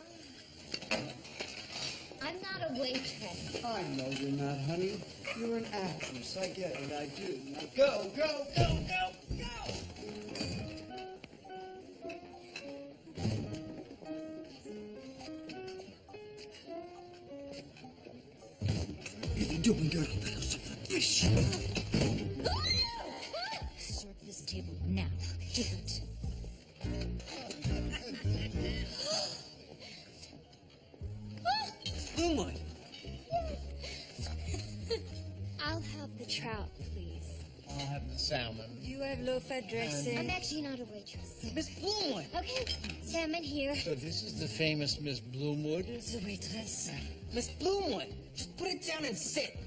I'm not a waitress. I know you're not, honey. You're an actress. I get it. I do. Now go, go, go, go, go! What are you doing, girl? Fish. Serve this table now. Do it. Blue I'll have the trout, please. I'll have the salmon. You have low-fat dressing. I'm actually not a waitress. Miss Bloomwood. Okay, salmon here. So this is the famous Miss Bloomwood? It's a waitress. Miss Bloomwood. Just put it down and sit.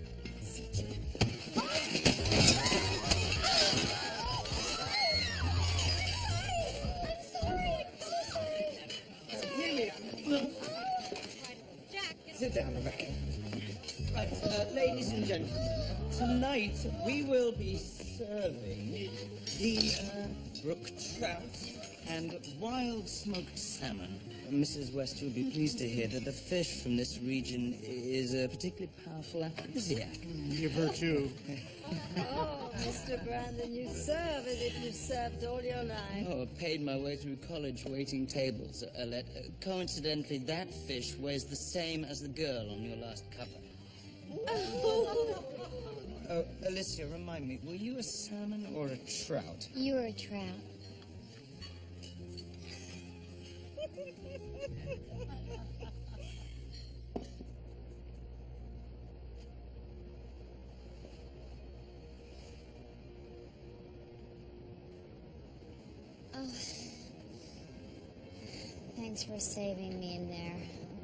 Sit down, Rebecca. Right, uh, ladies and gentlemen, tonight we will be serving the uh, brook trout and wild smoked salmon. Missus West, you'll be pleased to hear that the fish from this region is a particularly powerful aphrodisiac. Give her two. Oh, Mister Brandon, you serve as if you've served all your life. Oh, I paid my way through college waiting tables, Alette. Uh, coincidentally, that fish weighs the same as the girl on your last cover. Oh, Alicia, remind me, were you a salmon or a trout? You're a trout. Oh, thanks for saving me in there.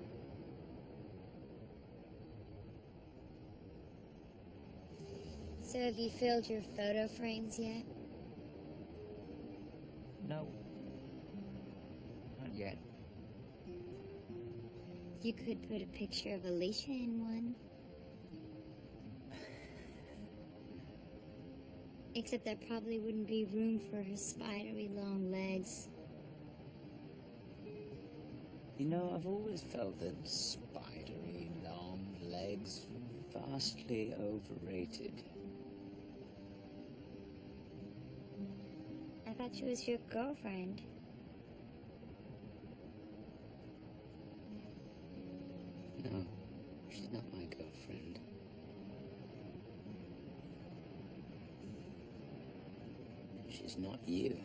So have you filled your photo frames yet? No. Not yet. You could put a picture of Alicia in one. Except there probably wouldn't be room for her spidery long legs. You know, I've always felt that spidery long legs were vastly overrated. I thought she was your girlfriend. No, she's not my girlfriend. She's not you.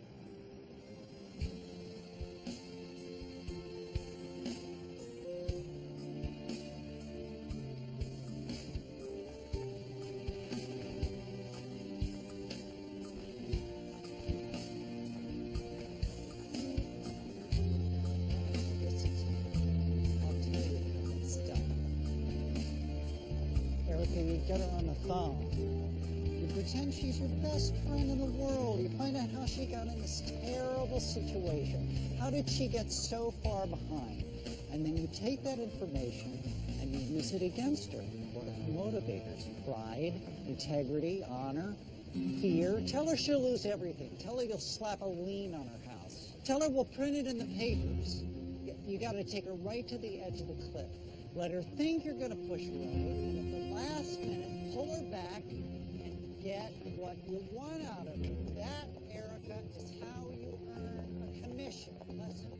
Erica, you get her on the phone. You pretend she's your best friend in the world. You find out how she got in this terrible situation. How did she get so far behind? And then you take that information and you use it against her. What are her motivators? Pride, integrity, honor, fear. Tell her she'll lose everything. Tell her you'll slap a lien on her house. Tell her we'll print it in the papers. You, you got to take her right to the edge of the cliff. Let her think you're going to push her over, and at the last minute, pull her back and get what you want out of her. That, Erica, is how you earn a commission. Listen.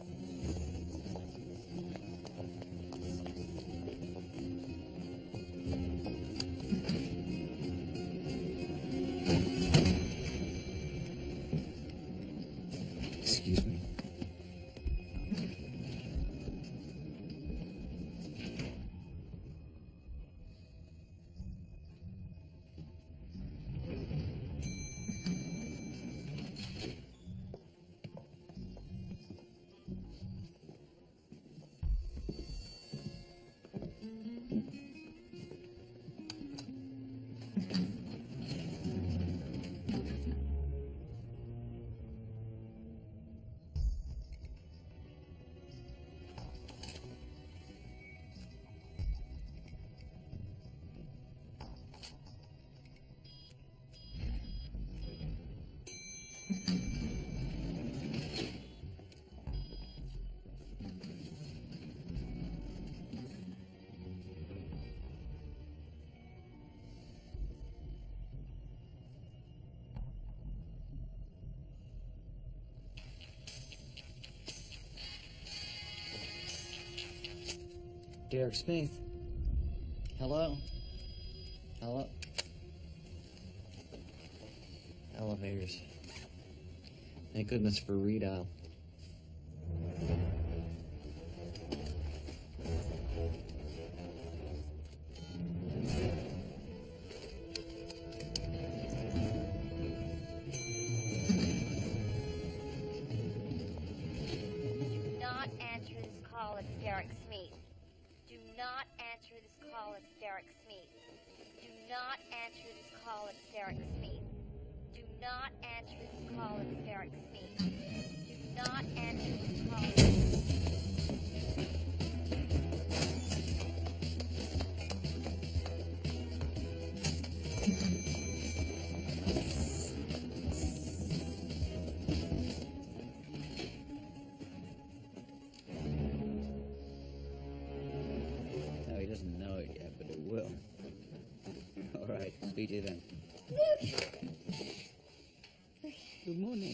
Excuse me. Derek Smith. Hello? Hello? Elevators. Thank goodness for redial. It's Derek Smith. Do not answer this call. It's Derek Smith. Do not answer this call. It's Derek Smith. Do not answer this call. It's Derek Smith. Do not answer this call. Speak to you then. Luke! Good morning.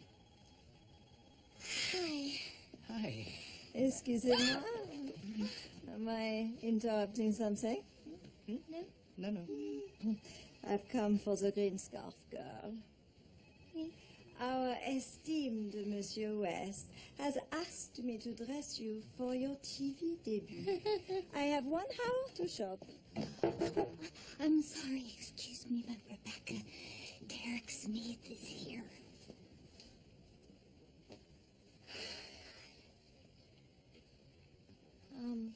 Hi. Hi. Excusez-moi. Am I interrupting something? No. No, no. I've come for the green scarf girl. Our esteemed Monsieur West has asked me to dress you for your T V debut. I have one hour to shop. I'm sorry, excuse me, but Rebecca, Derek Smith is here. Um,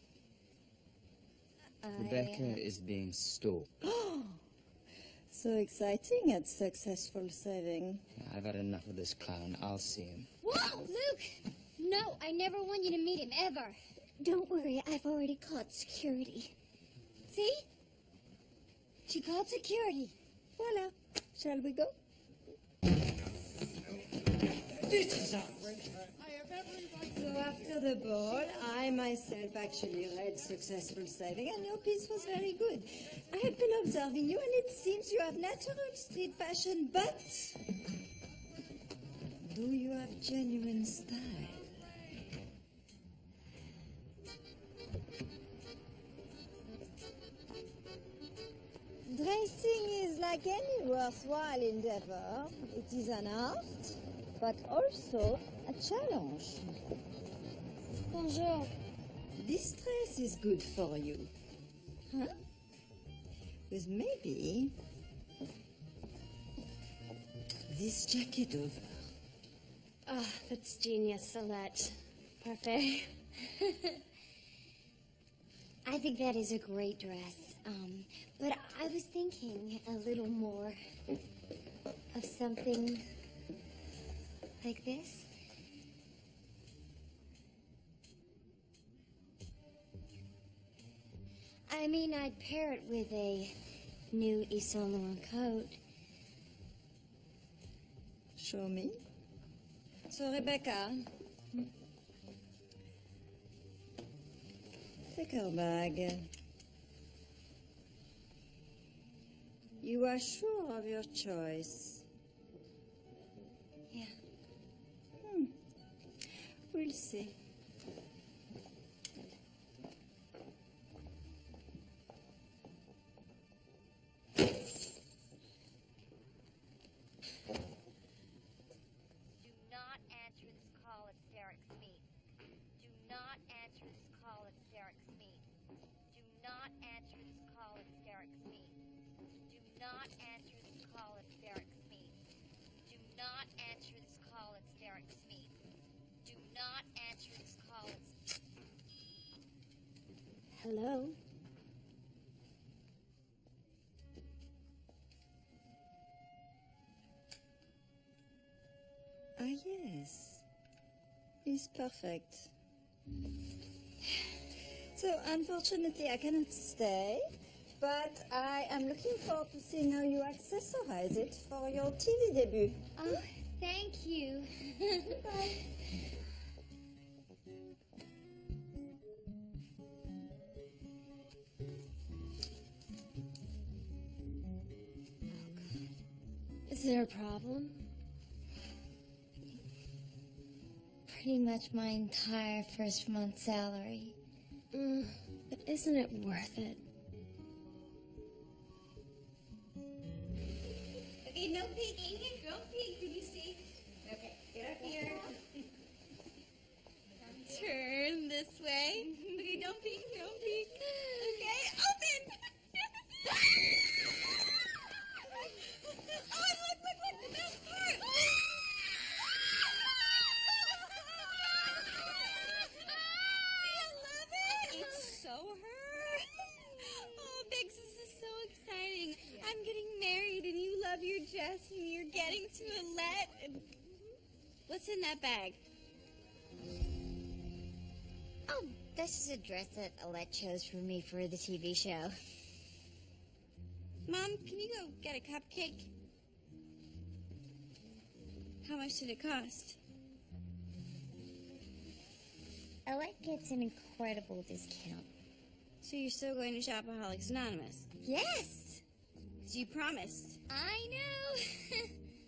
Rebecca I, uh, is being stalked. So exciting at successful saving. I've had enough of this clown. I'll see him. Whoa, Luke! No, I never want you to meet him, ever. Don't worry, I've already called security. See? She called security. Voila. Shall we go? This is outrageous. So after the ball, I myself actually read Successful Saving, and your piece was very good. I have been observing you, and it seems you have natural street fashion, but do you have genuine style? Dressing is like any worthwhile endeavor. It is an art, but also a challenge. Bonjour. This dress is good for you. Huh? With maybe this jacket over. Ah, that's genius, Salette. Parfait. I think that is a great dress. Um, but I was thinking a little more of something like this. I mean, I'd pair it with a new Yves Saint Laurent coat. Show me. So, Rebecca, take her bag. You are sure of your choice? Yeah. Hmm. We'll see. Hello? Ah, yes. He's perfect. So, unfortunately, I cannot stay, but I am looking forward to seeing how you accessorize it for your T V debut. Oh, thank you. Bye. Is there a problem? Pretty much my entire first month's salary. Mm, Isn't it worth it? Okay, no peeking. Don't peek. Can you see? Okay, get up here. Turn this way. Okay, don't peek. Don't peek. Okay, open. Oh, look, look, look, the best part. I love it. It's so her. Oh, Biggs, this is so exciting. I'm getting married, and you love your dress, and you're getting to Alette. And what's in that bag? Oh, this is a dress that Alette chose for me for the T V show. Mom, can you go get a cupcake? How much did it cost? Alette gets an incredible discount. So you're still going to Shopaholics Anonymous? Yes! So you promised. I know!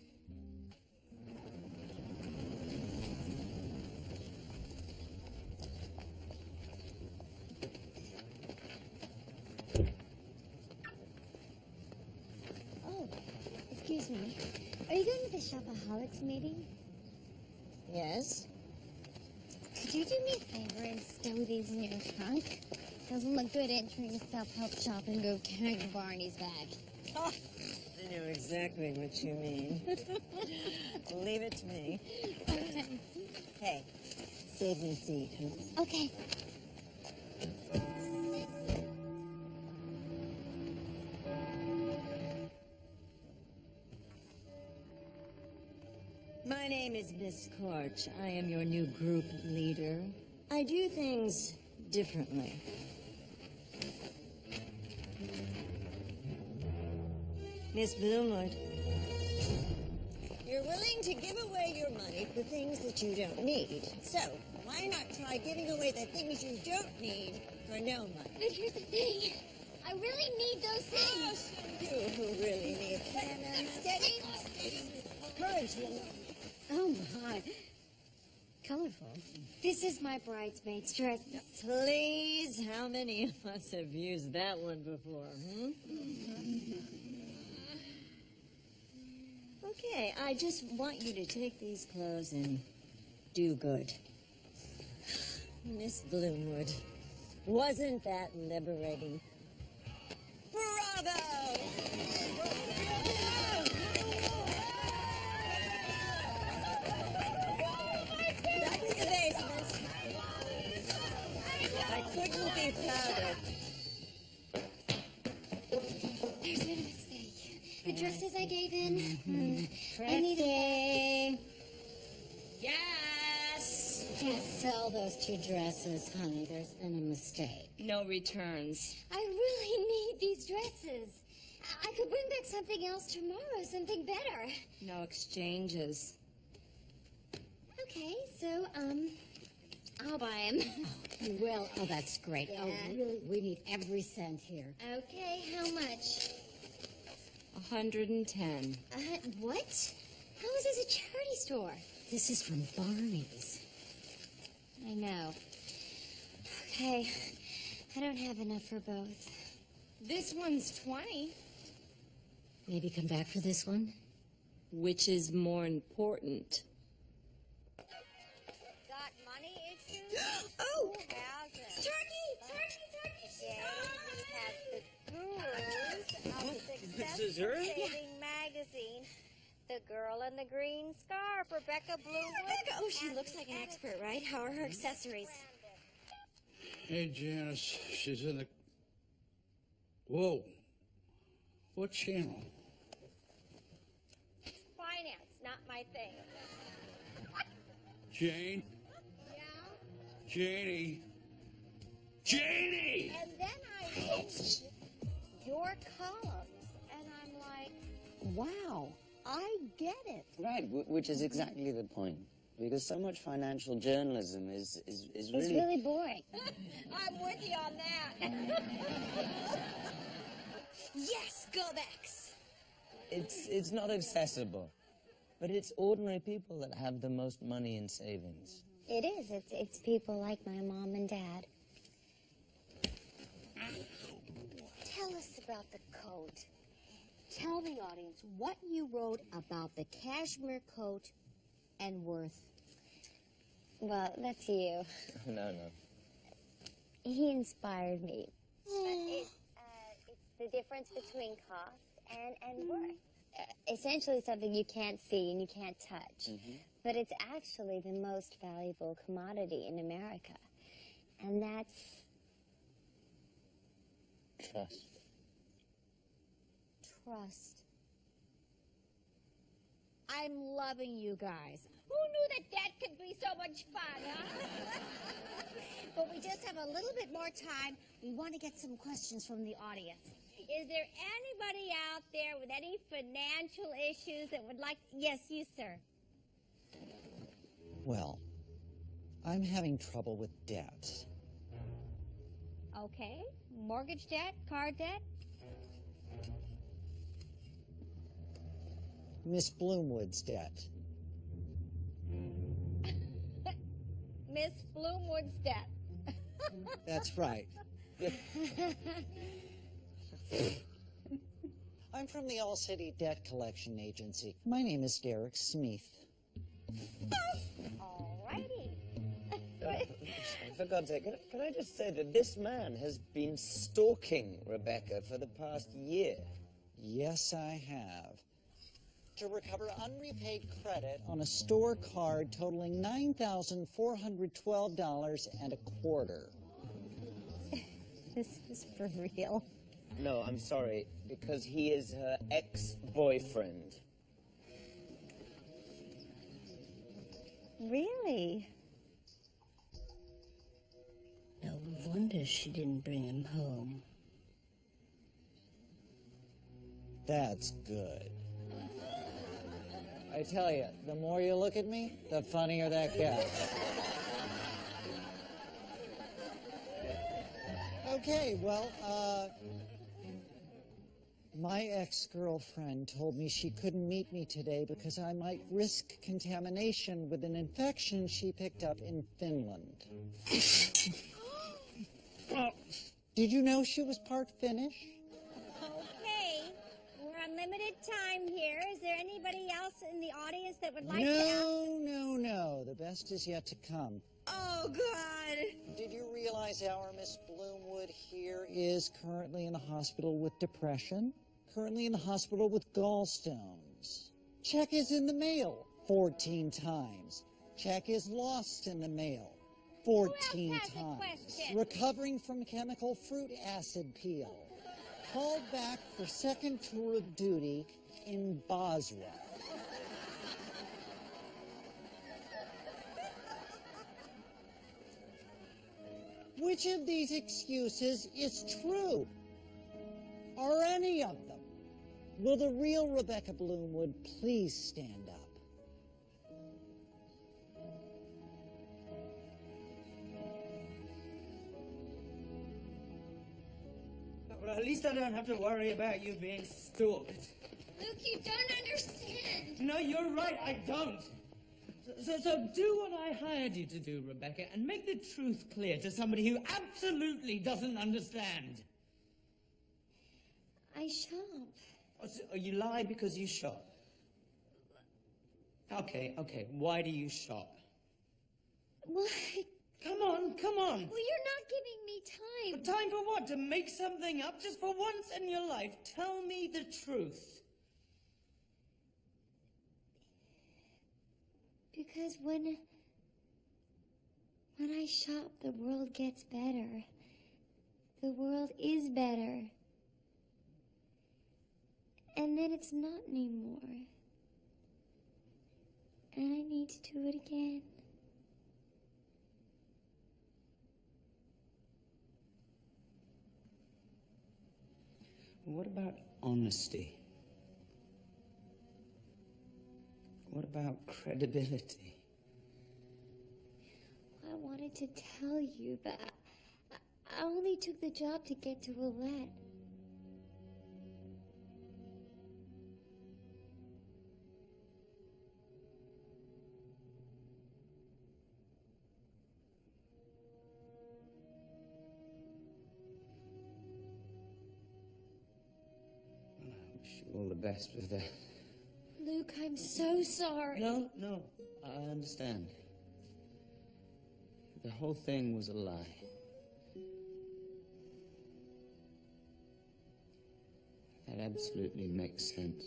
Oh, excuse me. Are you going to the Shopaholics meeting? Yes? Could you do me a favor and stow these in your trunk? Doesn't look good entering a self-help shop and go carrying Barney's bag. Oh, I know exactly what you mean. Leave it to me. Hey, save me a seat. Huh? Okay. My name is Miss Corch. I am your new group leader. I do things differently. Miss Bloomwood, you're willing to give away your money for things that you don't need. So, why not try giving away the things you don't need for no money? But here's the thing. I really need those things. Oh, you who really need them. Steady. Courage, woman. Oh, my. Colorful. This is my bridesmaid's dress. Please, how many of us have used that one before, hmm? Okay, I just want you to take these clothes and do good. Miss Bloomwood, wasn't that liberating? Bravo! Back in the basement. I couldn't be prouder. There's been a mistake. The dresses I gave in. Mm-hmm. I need a... Yes! Can't sell those two dresses, honey. There's been a mistake. No returns. I really need these dresses. I could bring back something else tomorrow, something better. No exchanges. Okay, so, um, I'll buy them. You will? Oh, that's great. Yeah. Oh, really? We need every cent here. Okay, how much? A hundred and ten. Uh, what? How is this a charity store? This is from Barney's. I know. Okay, I don't have enough for both. This one's twenty. Maybe come back for this one? Which is more important? Got money issues? Oh! Who hasn't? Turkey! Turkey! Turkey! Yes, we have the gurus of This Success is her? Saving Magazine. The girl in the green scarf, Rebecca Bloomwood. Rebecca! Oh, she looks like an expert, right? How are her accessories? Hey, Janice, she's in the... Whoa. What channel? Finance, not my thing. Jane? Yeah? Janie? Janie! And then I read your columns, and I'm like, wow, I get it. Right, w- which is exactly the point. Because so much financial journalism is, is, is really... It's really boring. I'm with you on that. Yes, go backs. It's, it's not accessible. But it's ordinary people that have the most money in savings. It is. It's, it's people like my mom and dad. about the coat. Tell the audience what you wrote about the cashmere coat and Worth. Well, that's you. No, no. He inspired me. But it, uh, it's the difference between cost and, and worth. Uh, essentially something you can't see and you can't touch. Mm-hmm. But it's actually the most valuable commodity in America. And that's... Trust. Trust. I'm loving you guys. Who knew that that could be so much fun, huh? But we just have a little bit more time. We want to get some questions from the audience. Is there anybody out there with any financial issues that would like... Yes, you, sir. Well, I'm having trouble with debt. Okay. Mortgage debt? Car debt? Miss Bloomwood's debt. Miss Bloomwood's debt. That's right. I'm from the All City Debt Collection Agency. My name is Derek Smith. Alrighty. For God's sake, can I, can I just say that this man has been stalking Rebecca for the past year? Yes, I have. To recover unrepaid credit on a store card totaling nine thousand four hundred twelve dollars and a quarter. This is for real. No, I'm sorry, because he is her ex-boyfriend. Really? No wonder she didn't bring him home. That's good. I tell you, the more you look at me, the funnier that gets. Okay, well, uh... my ex-girlfriend told me she couldn't meet me today because I might risk contamination with an infection she picked up in Finland. Did you know she was part Finnish? Okay. We're on limited time here. Is there anybody else in the audience that would like to No, no, no. The best is yet to come. Oh, God. Did you realize our Miss Bloomwood here is currently in the hospital with depression? Currently in the hospital with gallstones. Check is in the mail fourteen times. Check is lost in the mail fourteen times. Recovering from chemical fruit acid peel. Called back for second tour of duty in Basra. Which of these excuses is true? Are any of them? Will the real Rebecca Bloomwood please stand up? Well, at least I don't have to worry about you being stalked. Luke, you don't understand. No, you're right, I don't. So, so do what I hired you to do, Rebecca, and make the truth clear to somebody who absolutely doesn't understand. I shop. Oh, so you lie because you shop? Okay, okay, why do you shop? What? Come on, come on. Well, you're not giving me time. Time for what? To make something up just for once in your life? Tell me the truth. Because when... when I shop, the world gets better. The world is better. And then it's not anymore. And I need to do it again. What about honesty? What about credibility? I wanted to tell you, but I, I only took the job to get to Willette. you all the best with that. Luke, I'm so sorry. No, no, I understand. The whole thing was a lie. That absolutely makes sense.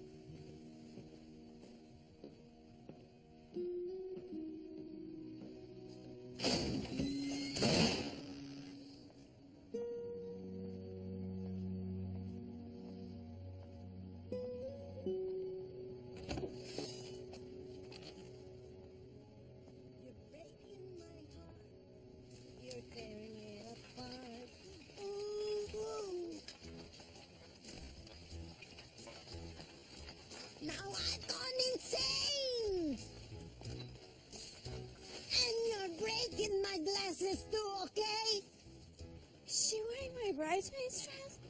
Now I've gone insane! And you're breaking my glasses too, okay? Is she wearing my bridesmaid's dress?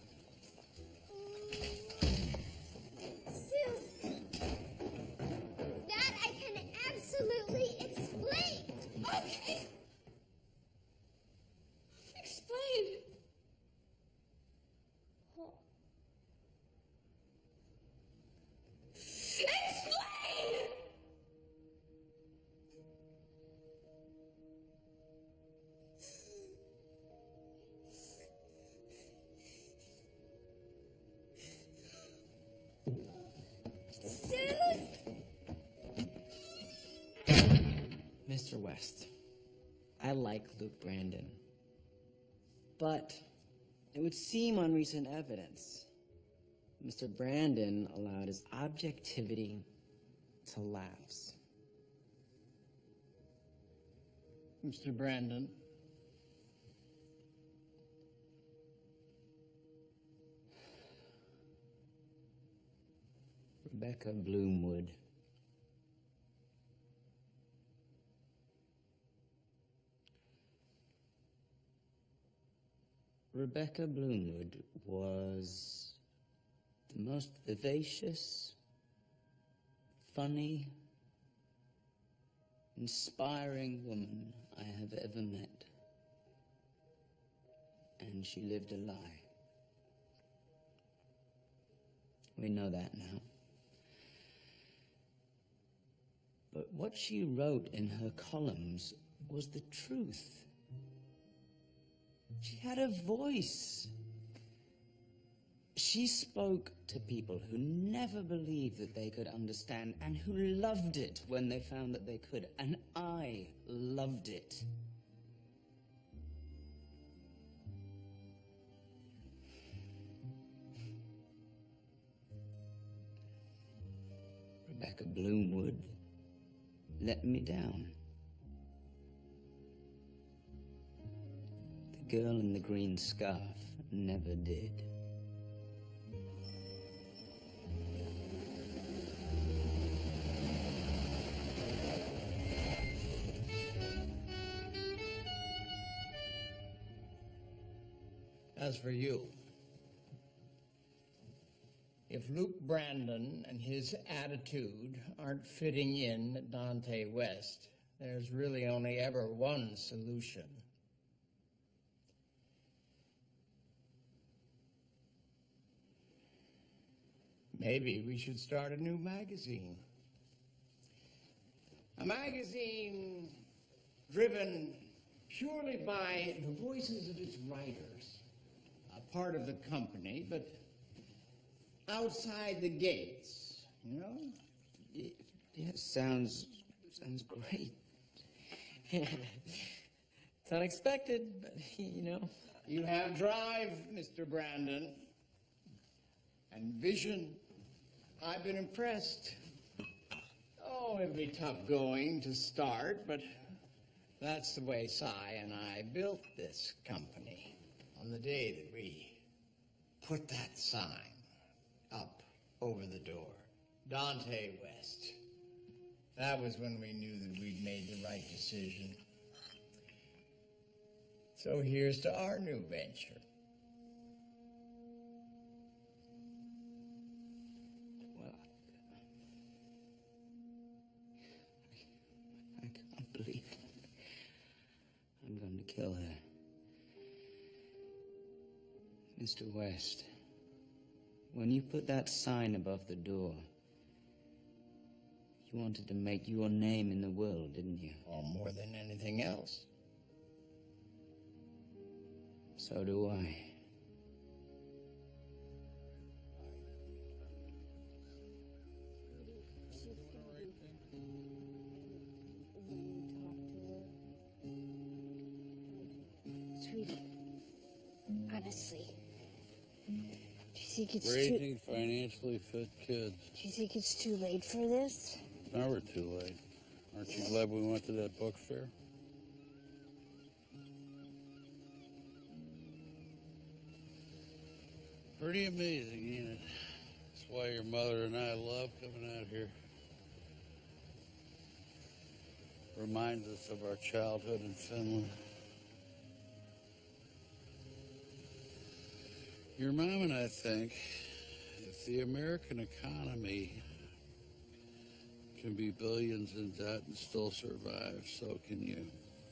Susan, that I can absolutely explain. Okay. Explain. Explain! Mister West, I like Luke Brandon. But it would seem on recent evidence, Mister Brandon allowed his objectivity to lapse. Mister Brandon, Rebecca Bloomwood. Rebecca Bloomwood was the most vivacious, funny, inspiring woman I have ever met. And she lived a lie. We know that now. But what she wrote in her columns was the truth. She had a voice. She spoke to people who never believed that they could understand and who loved it when they found that they could. And I loved it. Rebecca Bloomwood let me down. The girl in the green scarf never did. as for you, if Luke Brandon and his attitude aren't fitting in at Dante West, there's really only ever one solution. Maybe we should start a new magazine. A magazine driven purely by the voices of its writers, a part of the company, but outside the gates, you know? Yeah, sounds, sounds great. It's unexpected, but, you know. You have drive, Mister Brandon, and vision. I've been impressed. Oh, it'll be tough going to start, but that's the way Cy and I built this company on the day that we put that sign up over the door. Dante West. That was when we knew that we'd made the right decision. So here's to our new venture. Well, I can't believe it. I'm going to kill her. Mister West, when you put that sign above the door, you wanted to make your name in the world, didn't you? Or more than anything else. So do I. Sweetie, honestly, do you think it's Raising too... financially fit kids. Do you think it's too late for this? Never too late. Aren't you glad we went to that book fair? Pretty amazing, ain't it? That's why your mother and I love coming out here. Reminds us of our childhood in Finland. Your mom and I think if the American economy can be billions in debt and still survive, so can you.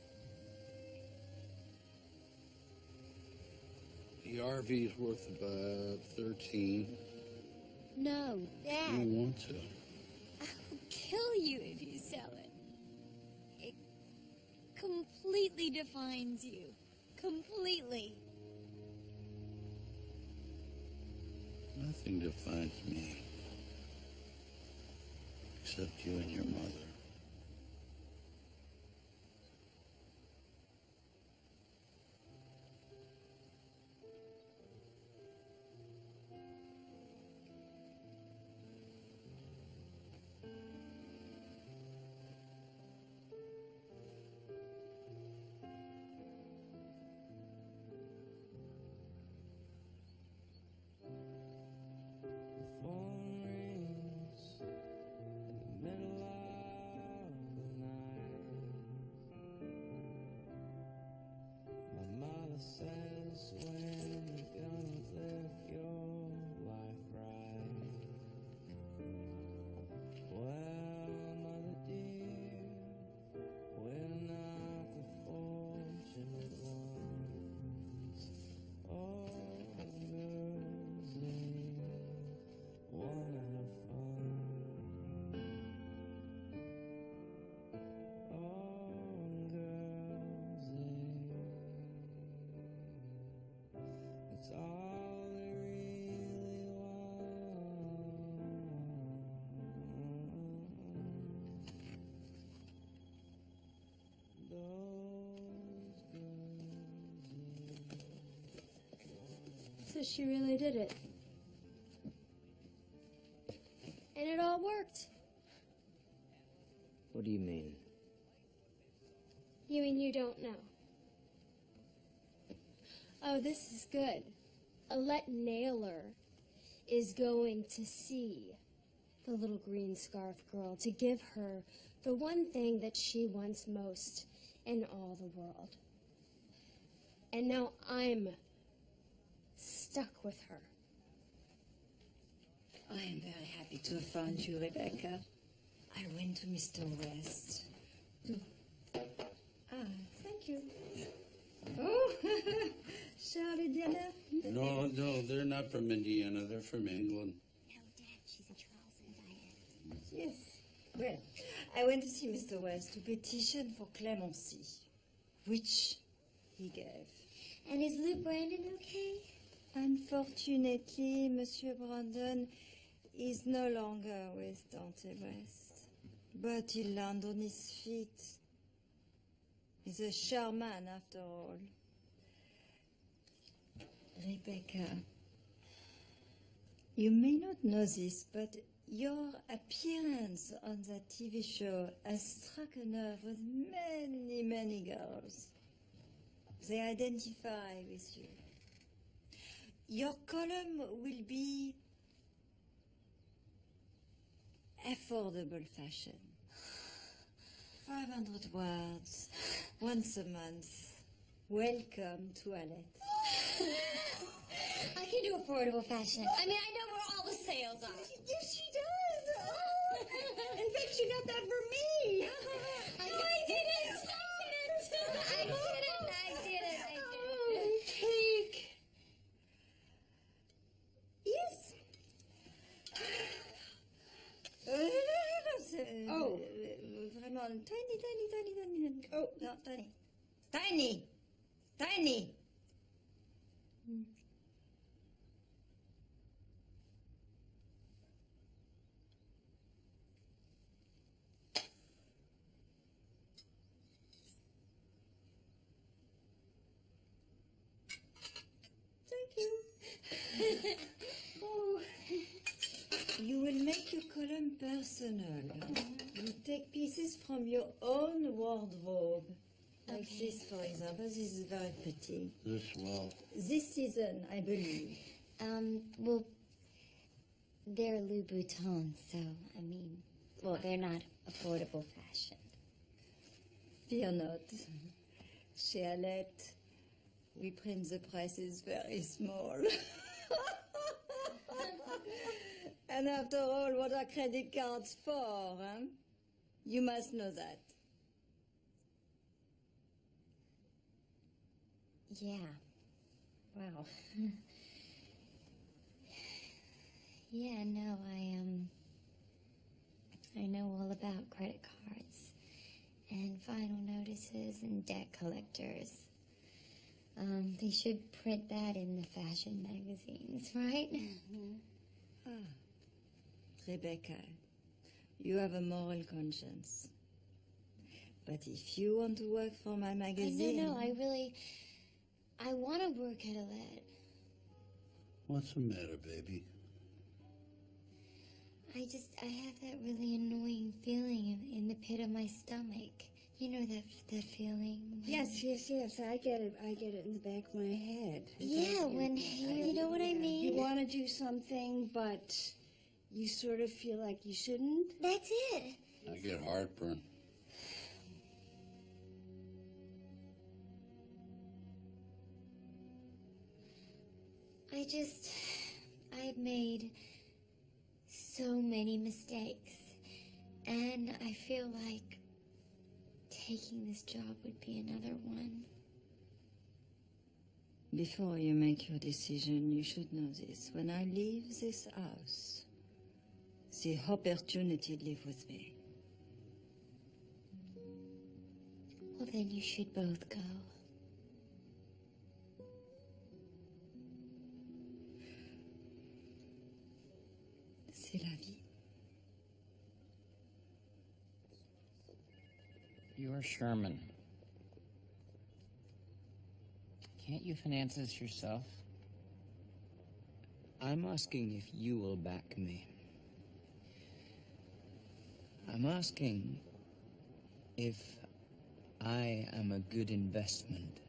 The R V's worth about thirteen. No, I Dad. don't want to. I'll kill you if you sell it. It completely defines you. Completely. Nothing defines me except you and your mother. So she really did it. And it all worked. What do you mean? You mean you don't know? Oh, this is good. Alette Naylor is going to see the little green scarf girl to give her the one thing that she wants most in all the world. And now I'm stuck with her. I am very happy to have found you, Rebecca. I went to Mister West. Ah, thank you. Oh, Charles Indiana? No, no, they're not from Indiana. They're from England. No, Dad, she's a Charles and Diane. Yes. Well, I went to see Mister West to petition for clemency, which he gave. And is Luke Brandon okay? Unfortunately, Monsieur Brandon is no longer with Dante West, but he'll land on his feet. He's a shaman after all. Rebecca, you may not know this, but your appearance on that T V show has struck a nerve with many, many girls. They identify with you. Your column will be affordable fashion. five hundred words, once a month. Welcome to Alette. I can do affordable fashion. I mean, I know where all the sales are. Yes, she does. Oh. In fact, she got that for me. I, no, I didn't. I didn't. I didn't. I didn't. I didn't. Oh, take. Yes, on. Tiny, tiny, tiny, tiny, tiny. Oh, no, tiny. Tiny! Tiny! Hmm. Thank you. Oh, you will make your column personal. You take pieces from your own wardrobe. Like Okay. this, for example. This is very pretty. This well. This season, I believe. Um, well, they're Louboutins, so, I mean, well, they're not affordable fashion. Fear not. Chez Alette, we print the prices very small. And after all, what are credit cards for, huh? You must know that. Yeah. Wow. Yeah, no, I, um, I know all about credit cards and final notices and debt collectors. Um, they should print that in the fashion magazines, right? Mm-hmm. Ah, Rebecca, you have a moral conscience. But if you want to work for my magazine... I no, no, I really, I want to work at Alette. What's the matter, baby? I just, I have that really annoying feeling in, in the pit of my stomach. You know that that feeling? when- Yes, yes, yes, I get it. I get it in the back of my head. Yeah, when, you know what I mean? You want to do something, but you sort of feel like you shouldn't. That's it. I get heartburn. I just, I've made so many mistakes, and I feel like taking this job would be another one. Before you make your decision, you should know this. When I leave this house, the opportunity live with me. Well, then you should both go. C'est la vie. You're Sherman. Can't you finance this yourself? I'm asking if you will back me. I'm asking if I am a good investment.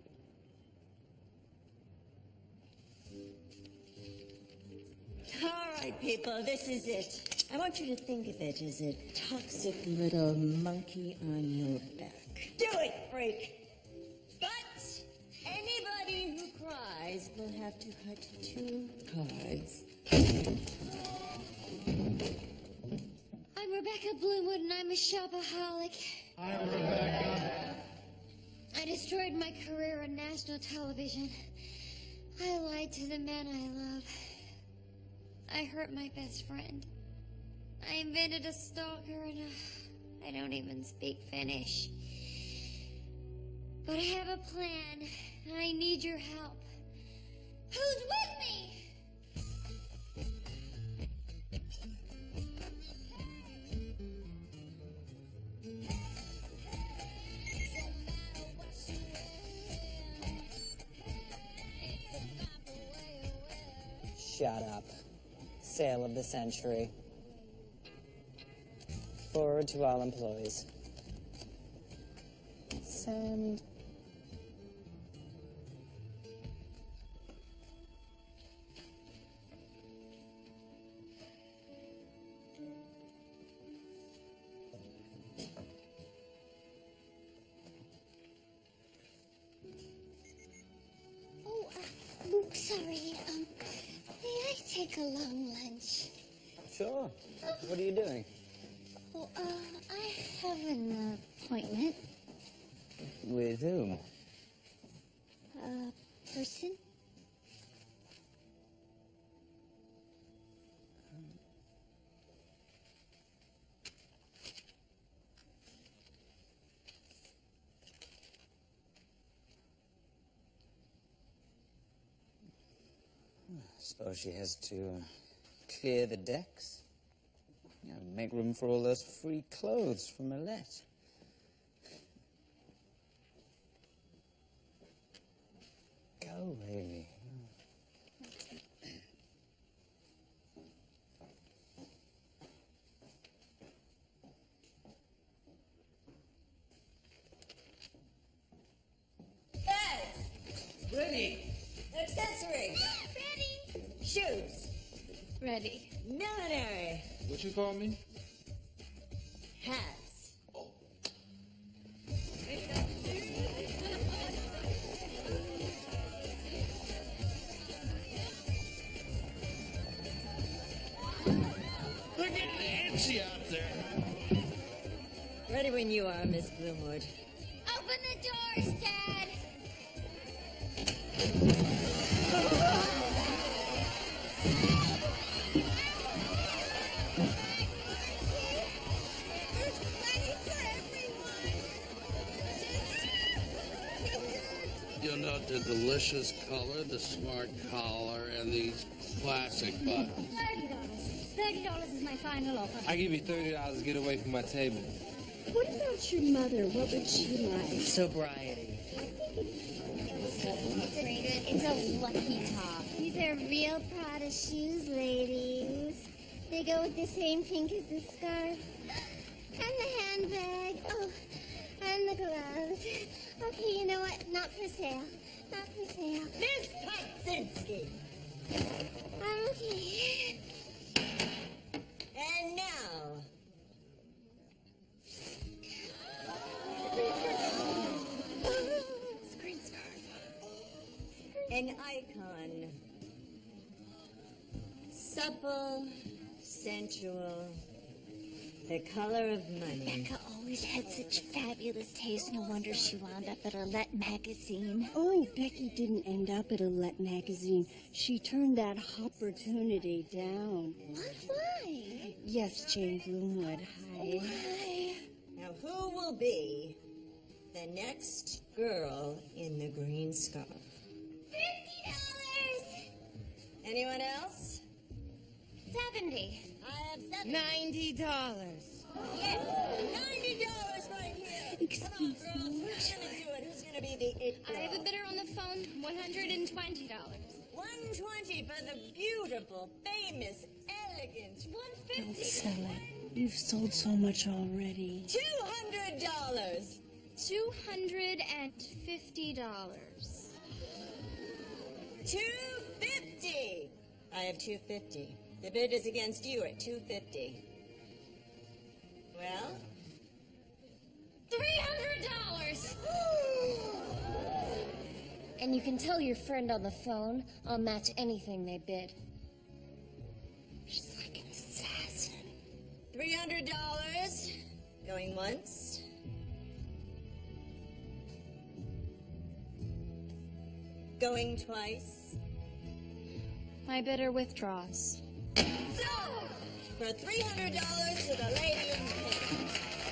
All right, people, this is it. I want you to think of it as a toxic little monkey on your back. Do it, freak! But anybody who cries will have to cut two cards. I'm Rebecca Bloomwood, and I'm a shopaholic. I'm Rebecca. I destroyed my career on national television. I lied to the men I love. I hurt my best friend. I invented a stalker, and uh, I don't even speak Finnish. But I have a plan, and I need your help. Who's with me? Shut up. Sale of the century. Forward to all employees. Send. Oh, uh, Luke, sorry. Um, may I take a long lunch? Sure. What are you doing? Well, uh, I have an appointment. With whom? A person? I suppose she has to uh, clear the decks. You know, make room for all those free clothes from Millette. Go, Amy. Bags. Ready. Accessories. Ready. Shoes. Ready. Millinery. What you call me? Hats. They're getting antsy out there. Ready when you are, Miss Bloomwood. Open the doors, Dad. You'll note the delicious color, the smart collar, and these classic buttons. Thirty dollars. Thirty dollars is my final offer. I give you thirty dollars to get away from my table. What about your mother? What would she like? Sobriety. It's a, it's a lucky top. These are real Prada shoes, ladies. They go with the same pink as the scarf. And the handbag. Oh, and the gloves. Okay, you know what? Not for sale. Not for sale. Miss Potsinski. I'm okay. And now. Screen scarf. An icon. Supple, sensual, the color of money. Becca always had such fabulous taste. No wonder she wound up at a Let magazine. Oh, Becky didn't end up at a Let magazine. She turned that opportunity down. What? Why? Yes, Jane Bloomwood. Hi. Why? Now, who will be the next girl in the green scarf? Fifty dollars. Anyone else? Seventy. I have seven. Ninety dollars. Yes, ninety dollars right here. Excuse Come on, girls. Who's gonna do it? Who's gonna be the it girl? I have a bidder on the phone. One hundred and twenty dollars. One twenty for the beautiful, famous, elegant. One Don't fifty. sell it. You've sold so much already. Two hundred dollars. Two hundred and fifty dollars. Two fifty. I have two fifty. The bid is against you at two fifty. Well, Three hundred dollars. And you can tell your friend on the phone I'll match anything they bid. She's like an assassin. three hundred dollars. Going once. Going twice. My bidder withdraws. So, for three hundred dollars to the lady in pink.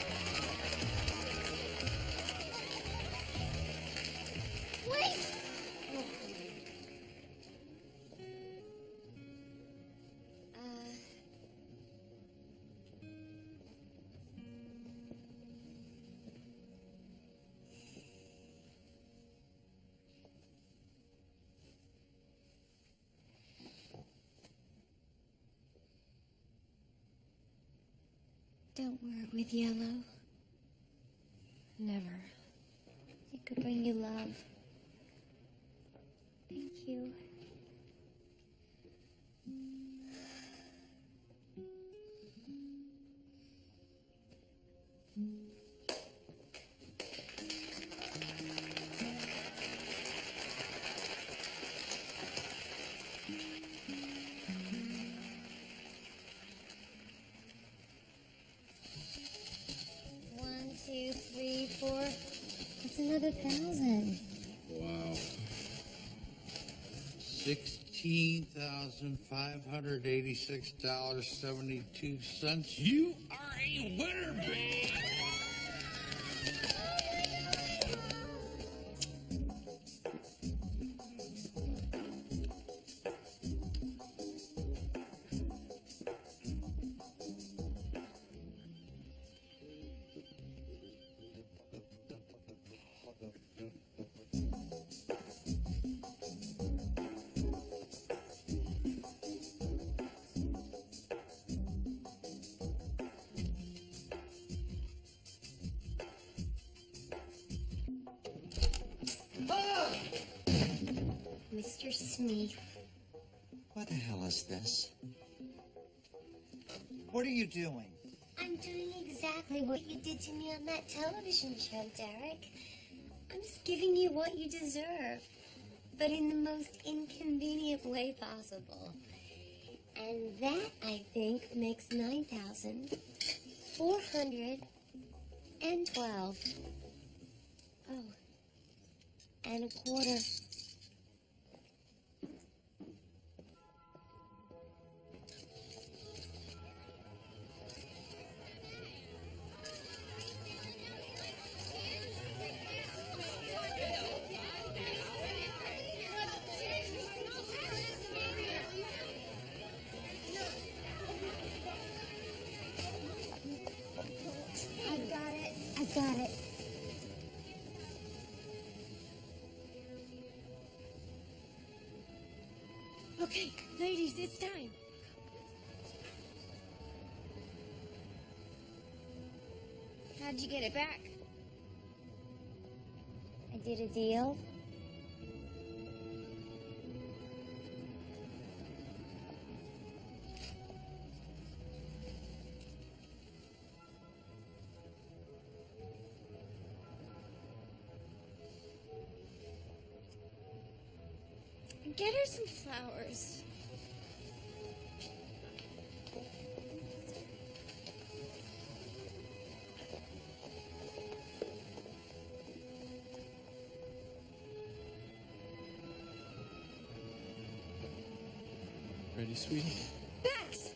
Wait! Uh... Don't wear it with yellow. Never. It could bring you love. Thank you. One, two, three, four. That's another thousand. Wow. Sixteen thousand five hundred eighty-six dollars seventy-two cents. You are a winner, babe. Mister Smith. What the hell is this? What are you doing? I'm doing exactly what you did to me on that television show, Derek. I'm just giving you what you deserve, but in the most inconvenient way possible. And that, I think, makes nine thousand four hundred twelve. Oh, and a quarter. Got it. Okay, ladies, it's time. How'd you get it back? I did a deal. Get her some flowers. Ready, sweetie? Bax!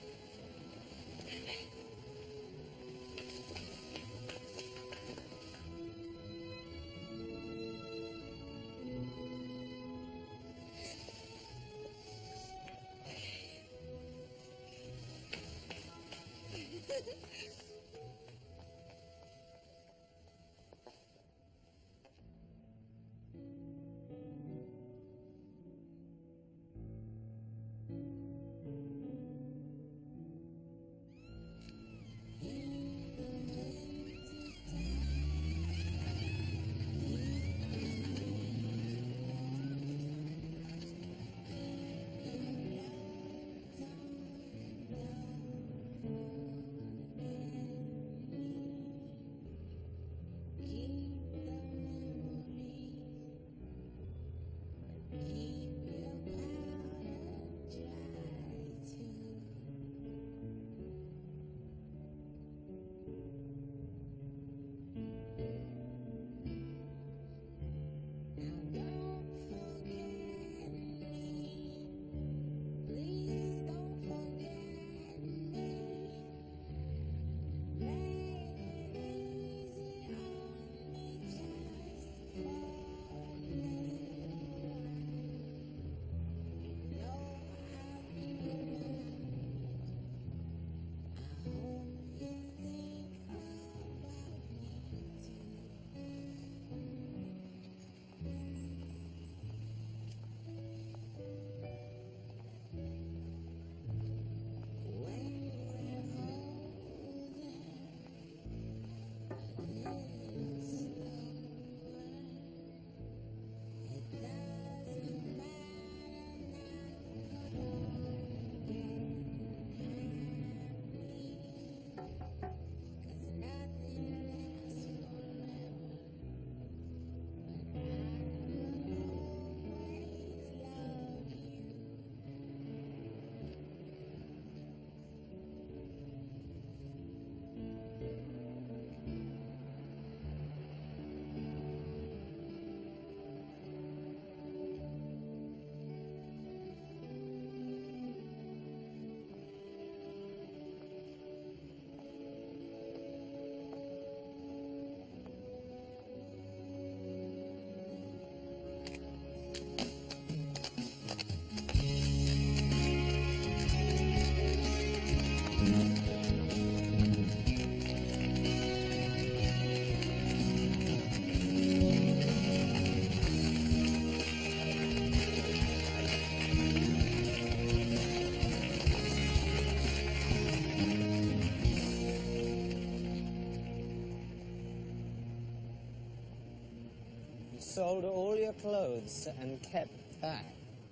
Sold all your clothes and kept that.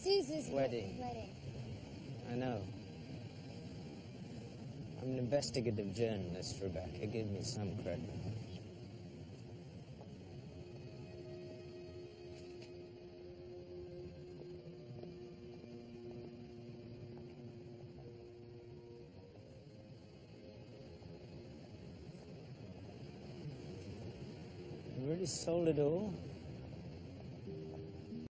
Suze's Wedding. wedding. I know. I'm an investigative journalist, Rebecca. Give me some credit. You really sold it all?